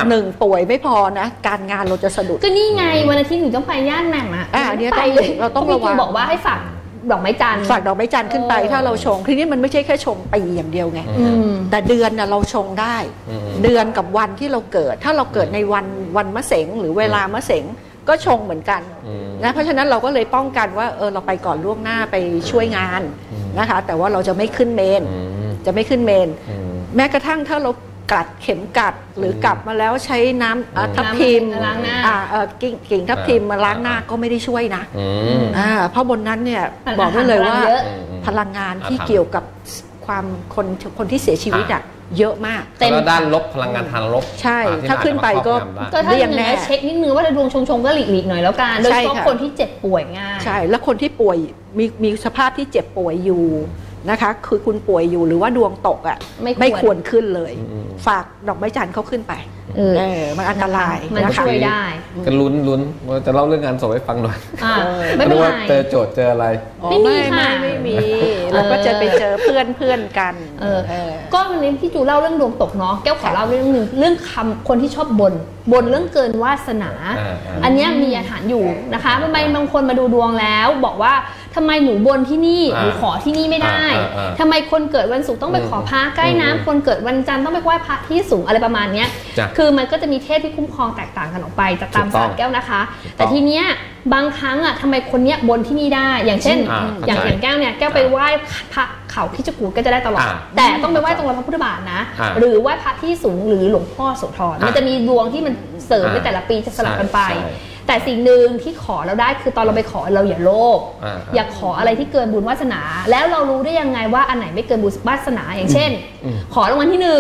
[SPEAKER 2] 1ป่วยไม่พอนะการงานเราจะสะดุด
[SPEAKER 1] ก็นี่ไงวันอาทิตย์หนูต้องไปย่านแหม่มอ่ะ
[SPEAKER 2] เราต้องระวัง
[SPEAKER 1] บอกว่าให้ฝากดอกไม้จันทร์
[SPEAKER 2] ขึ้นไปถ้าเราชงทีนี้มันไม่ใช่แค่ชงปีอย่างเดียวไงแต่เดือนน่ะเราชงได้เดือนกับวันที่เราเกิดถ้าเราเกิดในวันมะเสงหรือเวลามะเสงก็ชงเหมือนกันนะเพราะฉะนั้นเราก็เลยป้องกันว่าเราไปก่อนล่วงหน้าไปช่วยงานนะคะแต่ว่าเราจะไม่ขึ้นเมนแม้กระทั่งถ้าเรากัดเข็มกัดหรือกลับมาแล้วใช้น้ำทับทิมกิ่งทับทิมมาล้างหน้าก็ไม่ได้ช่วยนะเพราะบนนั้นเนี่ยบอกได้เลยว่าพลังงานที่เกี่ยวกับความคนที่เสียชีวิตอะเยอะมาก
[SPEAKER 3] เต็มด้านลบพลังงานทางลบ
[SPEAKER 2] ใช่ถ้าขึ้นไปก็
[SPEAKER 1] เรียงแน่เช็คนิดนึงว่าดวงชงก็หลีกหน่อยแล้วกันโดยเฉพาะคนที่เจ็บป่วยง่าย
[SPEAKER 2] ใช่แล้วคนที่ป่วยมีสภาพที่เจ็บป่วยอยู่นะคะคือคุณป่วยอยู่หรือว่าดวงตกอ่ะไม่ควรขึ้นเลยฝากดอกไม้จันทร์เขาขึ้นไปมันอันตราย
[SPEAKER 1] มันช่วยได้
[SPEAKER 3] ก็ลุ้นว่าจะเล่าเรื่องงานศพให้ฟังหน่อย
[SPEAKER 1] ไม่เป็นไร
[SPEAKER 3] เจอโจทย์เจออะไร
[SPEAKER 1] ไม่มีค่ะ
[SPEAKER 2] ไม่มีแล้วก็จะไปเจอเพื่อนกัน
[SPEAKER 1] ก็วันนี้พี่จูเล่าเรื่องดวงตกเนาะแก้วขอเล่าเรื่องนึงเรื่องคำคนที่ชอบบนเรื่องเกินวาสนาอันนี้มีอาถรรพ์อยู่นะคะทำไมบางคนมาดูดวงแล้วบอกว่าทำไมหนูบนที่นี่หนูขอที่นี่ไม่ได้ทำไมคนเกิดวันศุกร์ต้องไปขอพระใกล้น้ำคนเกิดวันจันทร์ต้องไปไหว้พระที่สูงอะไรประมาณนี้คือมันก็จะมีเทพที่คุ้มครองแตกต่างกันออกไปจากตามศาสตร์แก้วนะคะแต่ทีเนี้ยบางครั้งอ่ะทำไมคนเนี้ยบนที่นี่ได้อย่างเช่นอย่างแก้วเนี่ยแก้วไปไหว้พระเขาคิจกูฏก็จะได้ตลอดแต่ต้องไปไหว้ตรงรอยพระพุทธบาทนะหรือไหว้พระที่สูงหรือหลวงพ่อโสธรมันจะมีดวงที่มันเสริมในแต่ละปีจะสลับกันไปแต่สิ่งหนึ่งที่ขอเราได้คือตอนเราไปขอเราอย่าโลภอย่าขออะไรที่เกินบุญวาสนาแล้วเรารู้ได้ยังไงว่าอันไหนไม่เกินบุญวาสนาอย่างเช่นขอรางวัลที่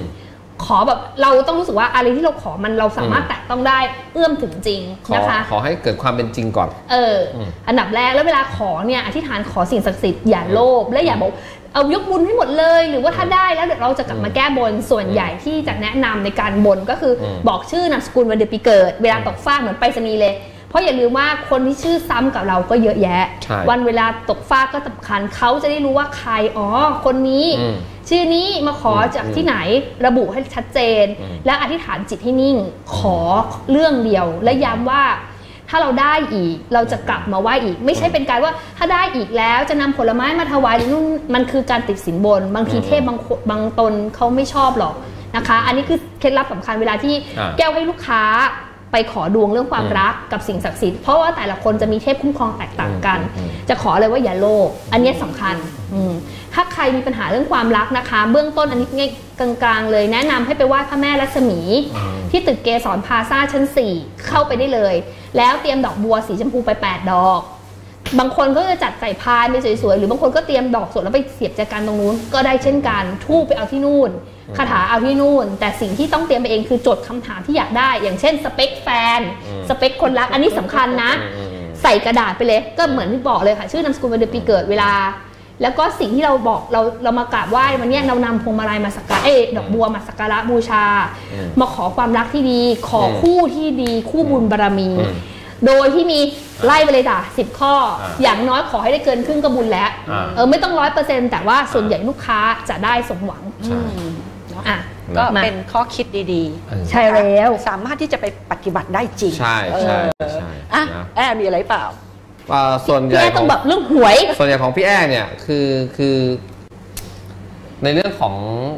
[SPEAKER 1] 1ขอแบบเราต้องรู้สึกว่าอะไรที่เราขอมันเราสามารถแตะต้องได้เอื้อมถึงจริงนะคะ
[SPEAKER 3] ขอให้เกิดความเป็นจริงก่อน
[SPEAKER 1] อันดับแรกแล้วเวลาขอเนี่ยอธิษฐานขอสิ่งศักดิ์สิทธิ์อย่าโลภและอย่าบอกเอายกบุญให้หมดเลยหรือว่าถ้าได้แล้วเดี๋ยวเราจะกลับมาแก้บนส่วนใหญ่ที่จะแนะนำในการบนก็คือบอกชื่อนามสกุลวันเดือนปีเกิดเวลาตกฟากเหมือนไปรษณีย์เลยเพราะอย่าลืมว่าคนที่ชื่อซ้ำกับเราก็เยอะแยะวันเวลาตกฟากก็สำคัญเขาจะได้รู้ว่าใครคนนี้ชื่อนี้มาขอจากที่ไหนระบุให้ชัดเจนและอธิษฐานจิตให้นิ่งขอเรื่องเดียวและย้ำว่าถ้าเราได้อีกเราจะกลับมาไหว้อีกไม่ใช่เป็นการว่าถ้าได้อีกแล้วจะนำผลไม้มาถวายนู่นมันคือการติดสินบนบางทีเทพบางตนเขาไม่ชอบหรอกนะคะอันนี้คือเคล็ดลับสำคัญเวลาที่แก้วให้ลูกค้าไปขอดวงเรื่องความรักกับสิ่งศักดิ์สิทธิ์เพราะว่าแต่ละคนจะมีเทพคุ้มครองแตกต่างกันจะขอเลยว่าอย่าโลภอันนี้สำคัญถ้าใครมีปัญหาเรื่องความรักนะคะ เบื้องต้นอันนี้ง่ายกลางๆเลยแนะนำให้ไปไหว้พระแม่รัศมีที่ตึกเกสรพลาซ่าชั้น 4เข้าไปได้เลยแล้วเตรียมดอกบัวสีชมพูไป8 ดอกบางคนก็จะจัดใส่พานไปสวยๆหรือบางคนก็เตรียมดอกสดแล้วไปเสียบแจกันตรงนู้นก็ได้เช่นกันธูปไปเอาที่นู่นคาถาเอาที่นู่นแต่สิ่งที่ต้องเตรียมไปเองคือจดคำถามที่อยากได้อย่างเช่นสเปคแฟนสเปคคนรักอันนี้สำคัญนะใส่กระดาษไปเลยก็เหมือนที่บอกเลยค่ะชื่อนามสกุลวันเดือนปีเกิดเวลาแล้วก็สิ่งที่เราบอกเรามากราบไหว้วันนี้เรานำพวงมาลัยมาสักการะดอกบัวมาสักการะบูชามาขอความรักที่ดีขอคู่ที่ดีคู่บุญบารมีโดยที่มีไล่ไปเลยจ้ะ10 ข้ออย่างน้อยขอให้ได้เกินครึ่งก็บุญแล้วไม่ต้อง100%แต่ว่าส่วนใหญ่ลูกค้าจะได้สมหวัง
[SPEAKER 2] ก็เป็นข้อคิดดี
[SPEAKER 1] ๆใช่แล้ว
[SPEAKER 2] สามารถที่จะไปปฏิบัติได้จริง
[SPEAKER 3] ใช่
[SPEAKER 2] แอมีอะไรเปล่า
[SPEAKER 3] ส่วนใหญ่
[SPEAKER 1] ต้องแบบเรื่องหวย
[SPEAKER 3] ส่วนใหญ่ของพี่แอ้เนี่ยคือในเรื่องของ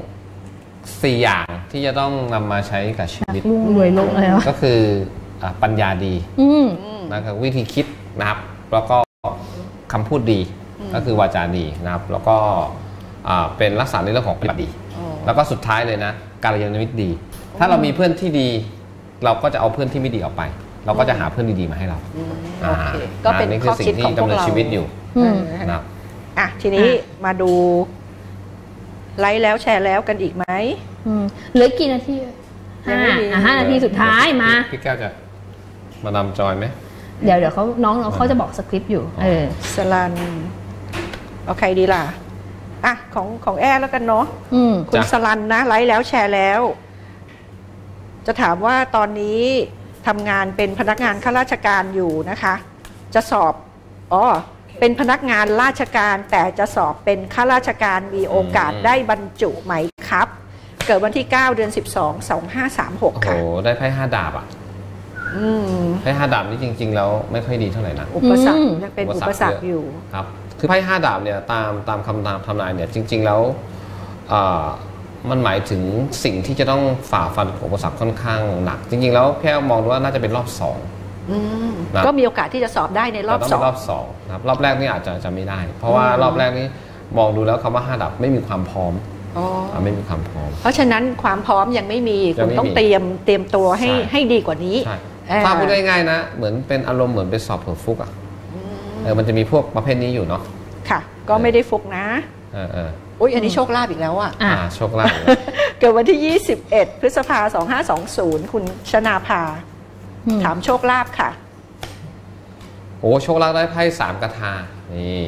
[SPEAKER 3] 4 อย่างที่จะต้องนำมาใช้กับชีวิต
[SPEAKER 1] รวยลงเลย
[SPEAKER 3] ก็คือปัญญาดีนะครับวิธีคิดนะครับแล้วก็คำพูดดีก็คือวาจาดีนะครับแล้วก็เป็นลักษณะในเรื่องของปฏิบัติดีแล้วก็สุดท้ายเลยนะกัลยาณมิตรดีถ้าเรามีเพื่อนที่ดีเราก็จะเอาเพื่อนที่ไม่ดีออกไปเราก็จะหาเพื่อนดีๆมาให้เรา
[SPEAKER 2] ก็เป็นข้อคิดของพวกเรา
[SPEAKER 3] ชีวิตอยู่นะ
[SPEAKER 2] ทีนี้มาดูไลค์แล้วแชร์แล้วกันอีกไหม
[SPEAKER 1] เหลือกี่นาที5 นาทีสุดท้ายมา
[SPEAKER 3] พี่แก้วจะมานำจอยไหม
[SPEAKER 1] เดี๋ยวเขาน้องเขาจะบอกสคริปต์อยู่
[SPEAKER 2] สลันเอาใครดีล่ะของแอร์แล้วกันเนาะคุณสลันนะไลค์แล้วแชร์แล้วจะถามว่าตอนนี้ทำงานเป็นพนักงานข้าราชการอยู่นะคะจะสอบเป็นพนักงานราชการแต่จะสอบเป็นข้าราชการมีโอกาสได้บรรจุไหมครับเกิดวันที่9 เดือน 12 2536ค่ะ
[SPEAKER 3] โอ้ได้ไพ่5 ดาบไพ่5 ดาบนี่จริงๆแล้วไม่ค่อยดีเท่าไหร่นะ
[SPEAKER 2] อุปสรรคยังเป็นอุปสรรคอยู่
[SPEAKER 3] ครับคือไพ่5 ดาบเนี่ยตามคำทำนายเนี่ยจริงๆแล้วมันหมายถึงสิ่งที่จะต้องฝ่าฟันอุปสรรคค่อนข้างหนักจริงๆแล้วแค่มองว่าน่าจะเป็นรอบ2
[SPEAKER 2] ก็มีโอกาสที่จะสอบได้ในรอบ2
[SPEAKER 3] ครับรอบแรกนี่อาจจะไม่ได้เพราะว่ารอบแรกนี้มองดูแล้วคำว่า5 ดาบไม่มีความพร้อมไม่มีความพร้อม
[SPEAKER 2] เพราะฉะนั้นความพร้อมยังไม่มีคุณต้องเตรียมตัวให้ดีกว่านี้
[SPEAKER 3] ถ้าพูดง่ายๆนะเหมือนเป็นอารมณ์เหมือนเป็นสอบเผื่อฟุกมันจะมีพวกประเภทนี้อยู่เนาะ
[SPEAKER 2] ค่ะก็ไม่ได้ฟุกนะอันนี้โชคลาภอีกแล้ว
[SPEAKER 3] โชคลาภ
[SPEAKER 2] เกิดวันที่21 พฤษภาคม 2520คุณชนาภาถามโชคลาภค่ะ
[SPEAKER 3] โชคลาภได้ไพ่3 กระทานี่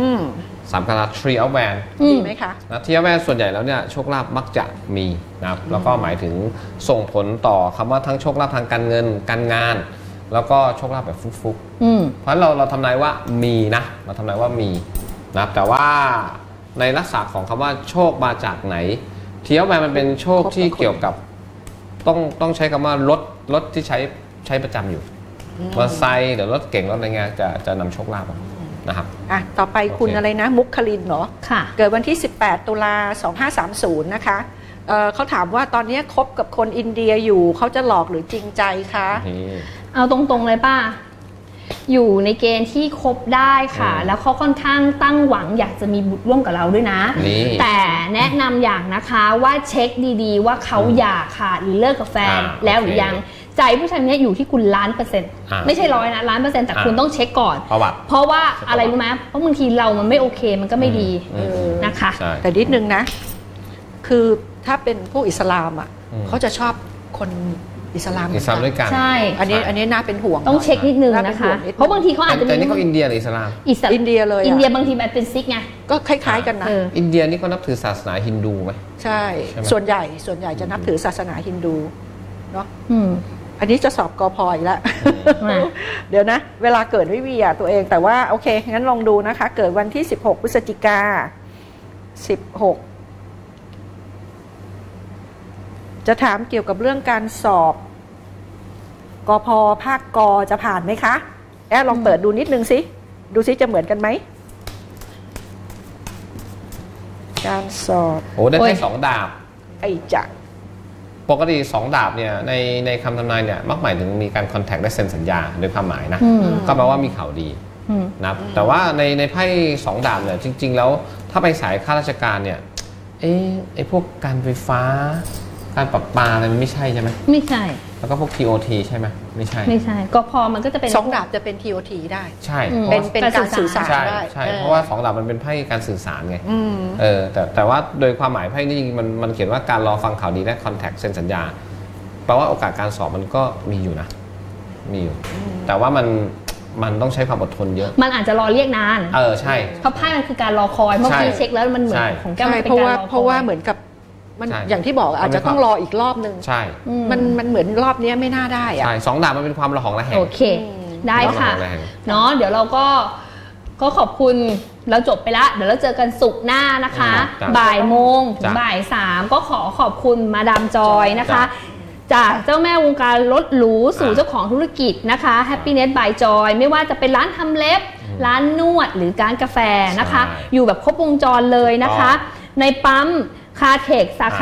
[SPEAKER 3] 3 กระทา Tree of Wands
[SPEAKER 2] ดีไหมคะ
[SPEAKER 3] Tree of Wands ส่วนใหญ่แล้วเนี่ยโชคลาภมักจะมีนะครับแล้วก็หมายถึงส่งผลต่อคำว่าทั้งโชคลาภทางการเงินการงานแล้วก็โชคลาภแบบฟุกๆเพราะเราทำนายว่ามีนะเราทำนายว่ามีนะแต่ว่าในลักษณะของคำว่าโชคมาจากไหนเที่ยวแมนมันเป็นโชคที่เกี่ยวกับต้องใช้คำว่ารถที่ใช้ประจำอยู่มอเตอร์ไซค์หรือรถเก่งรถอะไรเงี้ยจะนำโชคลาภนะครับ
[SPEAKER 2] ต่อไปคุณอะไรนะมุกคลินเหรอค่ะเกิดวันที่18 ตุลา 2530นะคะเขาถามว่าตอนนี้คบกับคนอินเดียอยู่เขาจะหลอกหรือจริงใจคะ
[SPEAKER 1] เอาตรงๆเลยป้าอยู่ในเกณฑ์ที่คบได้ค่ะแล้วเขาค่อนข้างตั้งหวังอยากจะมีบุตรร่วมกับเราด้วยนะแต่แนะนำอย่างนะคะว่าเช็คดีๆว่าเขาอยากค่ะหรือเลิกกับแฟนแล้วหรือยังใจผู้ชายนี้อยู่ที่คุณ1,000,000%ไม่ใช่100นะ1,000,000%แต่คุณต้องเช็คก่อนเพราะว่าอะไรรู้ไหมเพราะบางทีเรามันไม่โอเคมันก็ไม่ดีนะคะ
[SPEAKER 2] แต่นิดนึงนะคือถ้าเป็นพวกอิสลามเขาจะชอบคนอิสลาม
[SPEAKER 3] ด้วยกัน
[SPEAKER 1] ใช่
[SPEAKER 2] อันนี้น่าเป็นห่วง
[SPEAKER 1] ต้องเช็คนิดนึงนะคะเพราะบางทีเขาอาจจะ
[SPEAKER 3] แต่นี่เขาอินเดียหรืออิสลาม
[SPEAKER 2] อินเดียเลย
[SPEAKER 1] อินเดียบางทีแบบเป็นซิกไง
[SPEAKER 2] ก็คล้ายๆกันนะ
[SPEAKER 3] อินเดียนี่เขานับถือศาสนาฮินดูไหม
[SPEAKER 2] ใช่ส่วนใหญ่จะนับถือศาสนาฮินดูเนาะอันนี้จะสอบกพ.อีกแล้วเดี๋ยวนะเวลาเกิดไม่มีตัวเองแต่ว่าโอเคงั้นลองดูนะคะเกิดวันที่16 พฤศจิกา16จะถามเกี่ยวกับเรื่องการสอบกพ.ภาคก.จะผ่านไหมคะลองเปิดดูนิดนึงสิดูสิจะเหมือนกันไหมการสอบ
[SPEAKER 3] ได้แค่2 ดาบ
[SPEAKER 2] จะ
[SPEAKER 3] ปกติ2 ดาบเนี่ยในคำทำนายเนี่ยมักหมายถึงมีการคอนแทคได้เซ็นสัญญาโดยความหมายนะก็แปลว่ามีข่าวดีนะแต่ว่าในไพ่2 ดาบเนี่ยจริงๆแล้วถ้าไปสายข้าราชการเนี่ยไอ้พวกการไฟฟ้าการประปาอะไรมันไม่ใช่ใช่ไหม
[SPEAKER 1] ไม่ใช่
[SPEAKER 3] แล้วก็พวก TOT ใช่ไหมไม่ใช่
[SPEAKER 1] ก็พอมันก็จะเป็น
[SPEAKER 2] 2 ดาบจะเป็น TOT ได้
[SPEAKER 3] ใช่
[SPEAKER 2] เป็นการสื่อสารได้
[SPEAKER 3] ใช่เพราะว่า2 ดาบมันเป็นไพ่การสื่อสารไงแต่ว่าโดยความหมายไพ่นี่มันเขียนว่าการรอฟังข่าวดีและคอนแทคเซ็นสัญญาแปลว่าโอกาสการสอบมันก็มีอยู่นะมีอยู่แต่ว่ามันต้องใช้ความอดทนเยอะ
[SPEAKER 1] มันอาจจะรอเรียกนาน
[SPEAKER 3] ใช่
[SPEAKER 1] เพราะไพ่มันคือการรอคอยเมื่อกี้เช็คแล้วมันเหมือนของแก้วมันเป็นการรอคอย
[SPEAKER 2] เพราะว่าเหมือนกับมันอย่างที่บอกอาจจะต้องรออีกรอบนึง
[SPEAKER 3] ใช่
[SPEAKER 2] มันเหมือนรอบนี้ไม่น่าได้
[SPEAKER 3] ใช่2 ดาบมันเป็นความระหองระแหง
[SPEAKER 1] โอเคได้ค่ะเนาะเดี๋ยวเราก็ขอบคุณเราจบไปละเดี๋ยวเราเจอกันศุกร์หน้านะคะบ่ายโมงถึงบ่าย3ก็ขอบคุณมาดามจอยนะคะจากเจ้าแม่วงการรถหรูสู่เจ้าของธุรกิจนะคะ Happiness by Joy ไม่ว่าจะเป็นร้านทำเล็บร้านนวดหรือร้านกาแฟนะคะอยู่แบบครบวงจรเลยนะคะในปั๊มคาเทคสาขา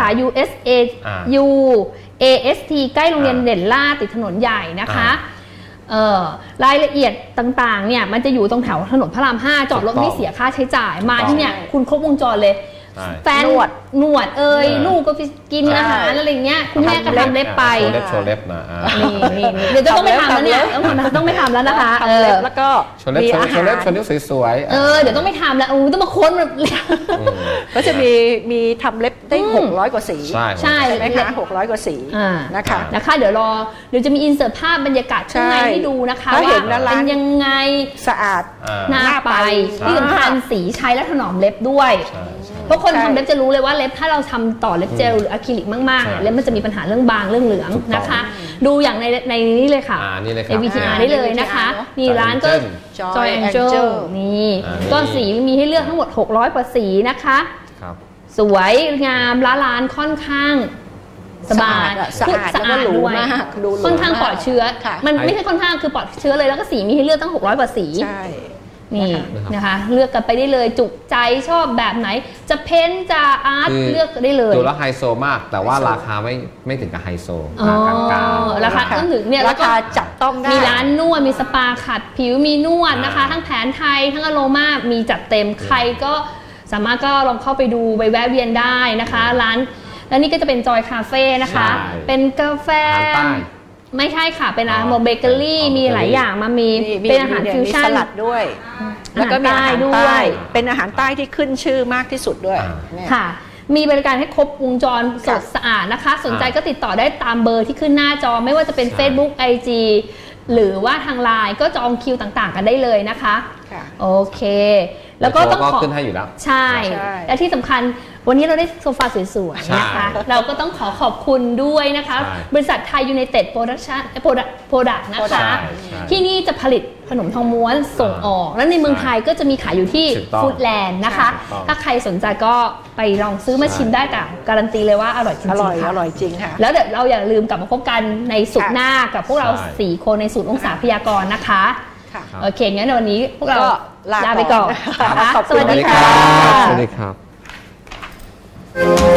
[SPEAKER 1] AST ใกล้โรงเรียนเด่นล่าติดถนนใหญ่นะคะรายละเอียดต่างๆเนี่ยมันจะอยู่ตรงแถวถนนพระราม 5จอดรถไม่เสียค่าใช้จ่ายมาที่เนี่ยคุณครบวงจรเลยแฟนนวดลูกก็ไปกินอาหารอะไรเงี้ยคุณแม่ก็ทำเล็บไป
[SPEAKER 3] โชว์เล็บนะ
[SPEAKER 1] นี่เดี๋ยวต้องไม่ทำแล้วเนี่ยต้องไม่ทำแล้วนะคะ
[SPEAKER 2] แล้วก็
[SPEAKER 3] มีอาหารโชว์เล็บสวย
[SPEAKER 1] ๆเดี๋ยวต้องไม่ทำแล้วต้องมาค้นแบบ
[SPEAKER 2] ก็จะมีทำเล็บได้600 กว่าสี
[SPEAKER 1] ใช่
[SPEAKER 2] ไหมคะ600 กว่าสี
[SPEAKER 1] นะคะเดี๋ยวจะมีอินเสิร์ตภาพบรรยากาศข้างในให้ดูนะคะว่าเป็นยังไง
[SPEAKER 2] สะอาด
[SPEAKER 1] น่าไปที่สำคัญสีใช้และถนอมเล็บด้วยเพราะคนทำเล็บจะรู้เลยว่าเล็บถ้าเราทำต่อเล็บเจลหรืออะคริลิกมากๆเนี่ยเล็บมันจะมีปัญหาเรื่องบางเรื่องเหลืองนะคะดูอย่างในนี้เลยค่ะใน VTR ได้เลยนะคะนี่ร้านก็ Joy Angel นี่ก็สีมีให้เลือกทั้งหมด600 กว่าสีนะคะสวยงามร้านค่อนข้างสบาย
[SPEAKER 2] สะอาดแล้วก็หรูมาก
[SPEAKER 1] ค่อนข้างปลอดเชื้อมันไม่ใช่ค่อนข้างคือปลอดเชื้อเลยแล้วก็สีมีให้เลือกตั้ง600 กว่าสีนี่นะคะเลือกกันไปได้เลยจุใจชอบแบบไหนจะเพ้นจะอาร์ตเลือกได้เลย
[SPEAKER 3] ดูแล้วไฮโซมากแต่ว่าราคาไม่ถึงกับไฮโซ
[SPEAKER 1] ราคาต้องถึงเนี่ย
[SPEAKER 2] ราคาจับต้องได้
[SPEAKER 1] มีร้านนวดมีสปาขัดผิวมีนวดนะคะทั้งแผนไทยทั้งอโรมามีจัดเต็มใครก็สามารถก็ลองเข้าไปดูไปแวะเวียนได้นะคะร้านแล้วนี่ก็จะเป็นจอยคาเฟ่นะคะเป็นกาแฟไม่ใช่ค่ะเป็นอาหารเบเกอรี่มีหลายอย่างมามีเป็นอาหารฟิวชั่น
[SPEAKER 2] สลัดด้วยแล้วก็มีอาหารใต้เป็นอาหารใต้ที่ขึ้นชื่อมากที่สุดด้วย
[SPEAKER 1] ค่ะมีบริการให้ครบวงจรสดสะอาดนะคะสนใจก็ติดต่อได้ตามเบอร์ที่ขึ้นหน้าจอไม่ว่าจะเป็น Facebook IG หรือว่าทางไลน์ก็จองคิวต่างๆกันได้เลยนะคะโอเคแล้วก็ต้องขอ
[SPEAKER 3] ขึ้นให้อยู่แล้ว
[SPEAKER 1] ใช่และที่สำคัญวันนี้เราได้โซฟาสวยๆนะคะเราก็ต้องขอบคุณด้วยนะคะบริษัทไทยยูไนเต็ดโปรดักชั่นโปรดักต์นะคะที่นี่จะผลิตขนมทองม้วนส่งออกและในเมืองไทยก็จะมีขายอยู่ที่ฟู้ดแลนด์นะคะถ้าใครสนใจก็ไปลองซื้อมาชิมได้แต่การันตีเลยว่าอร่อยจริง
[SPEAKER 2] ๆอร่อยจริงค่ะ
[SPEAKER 1] แล้วเดี๋ยวเราอย่าลืมกลับมาพบกันในศุกร์หน้ากับพวกเรา4 คนในศูนย์องศาพยากรณ์นะคะโอเคงั้นวันนี้พวกเราลาไปก่อนสวัสดีค่ะ
[SPEAKER 3] สวัสดีครับ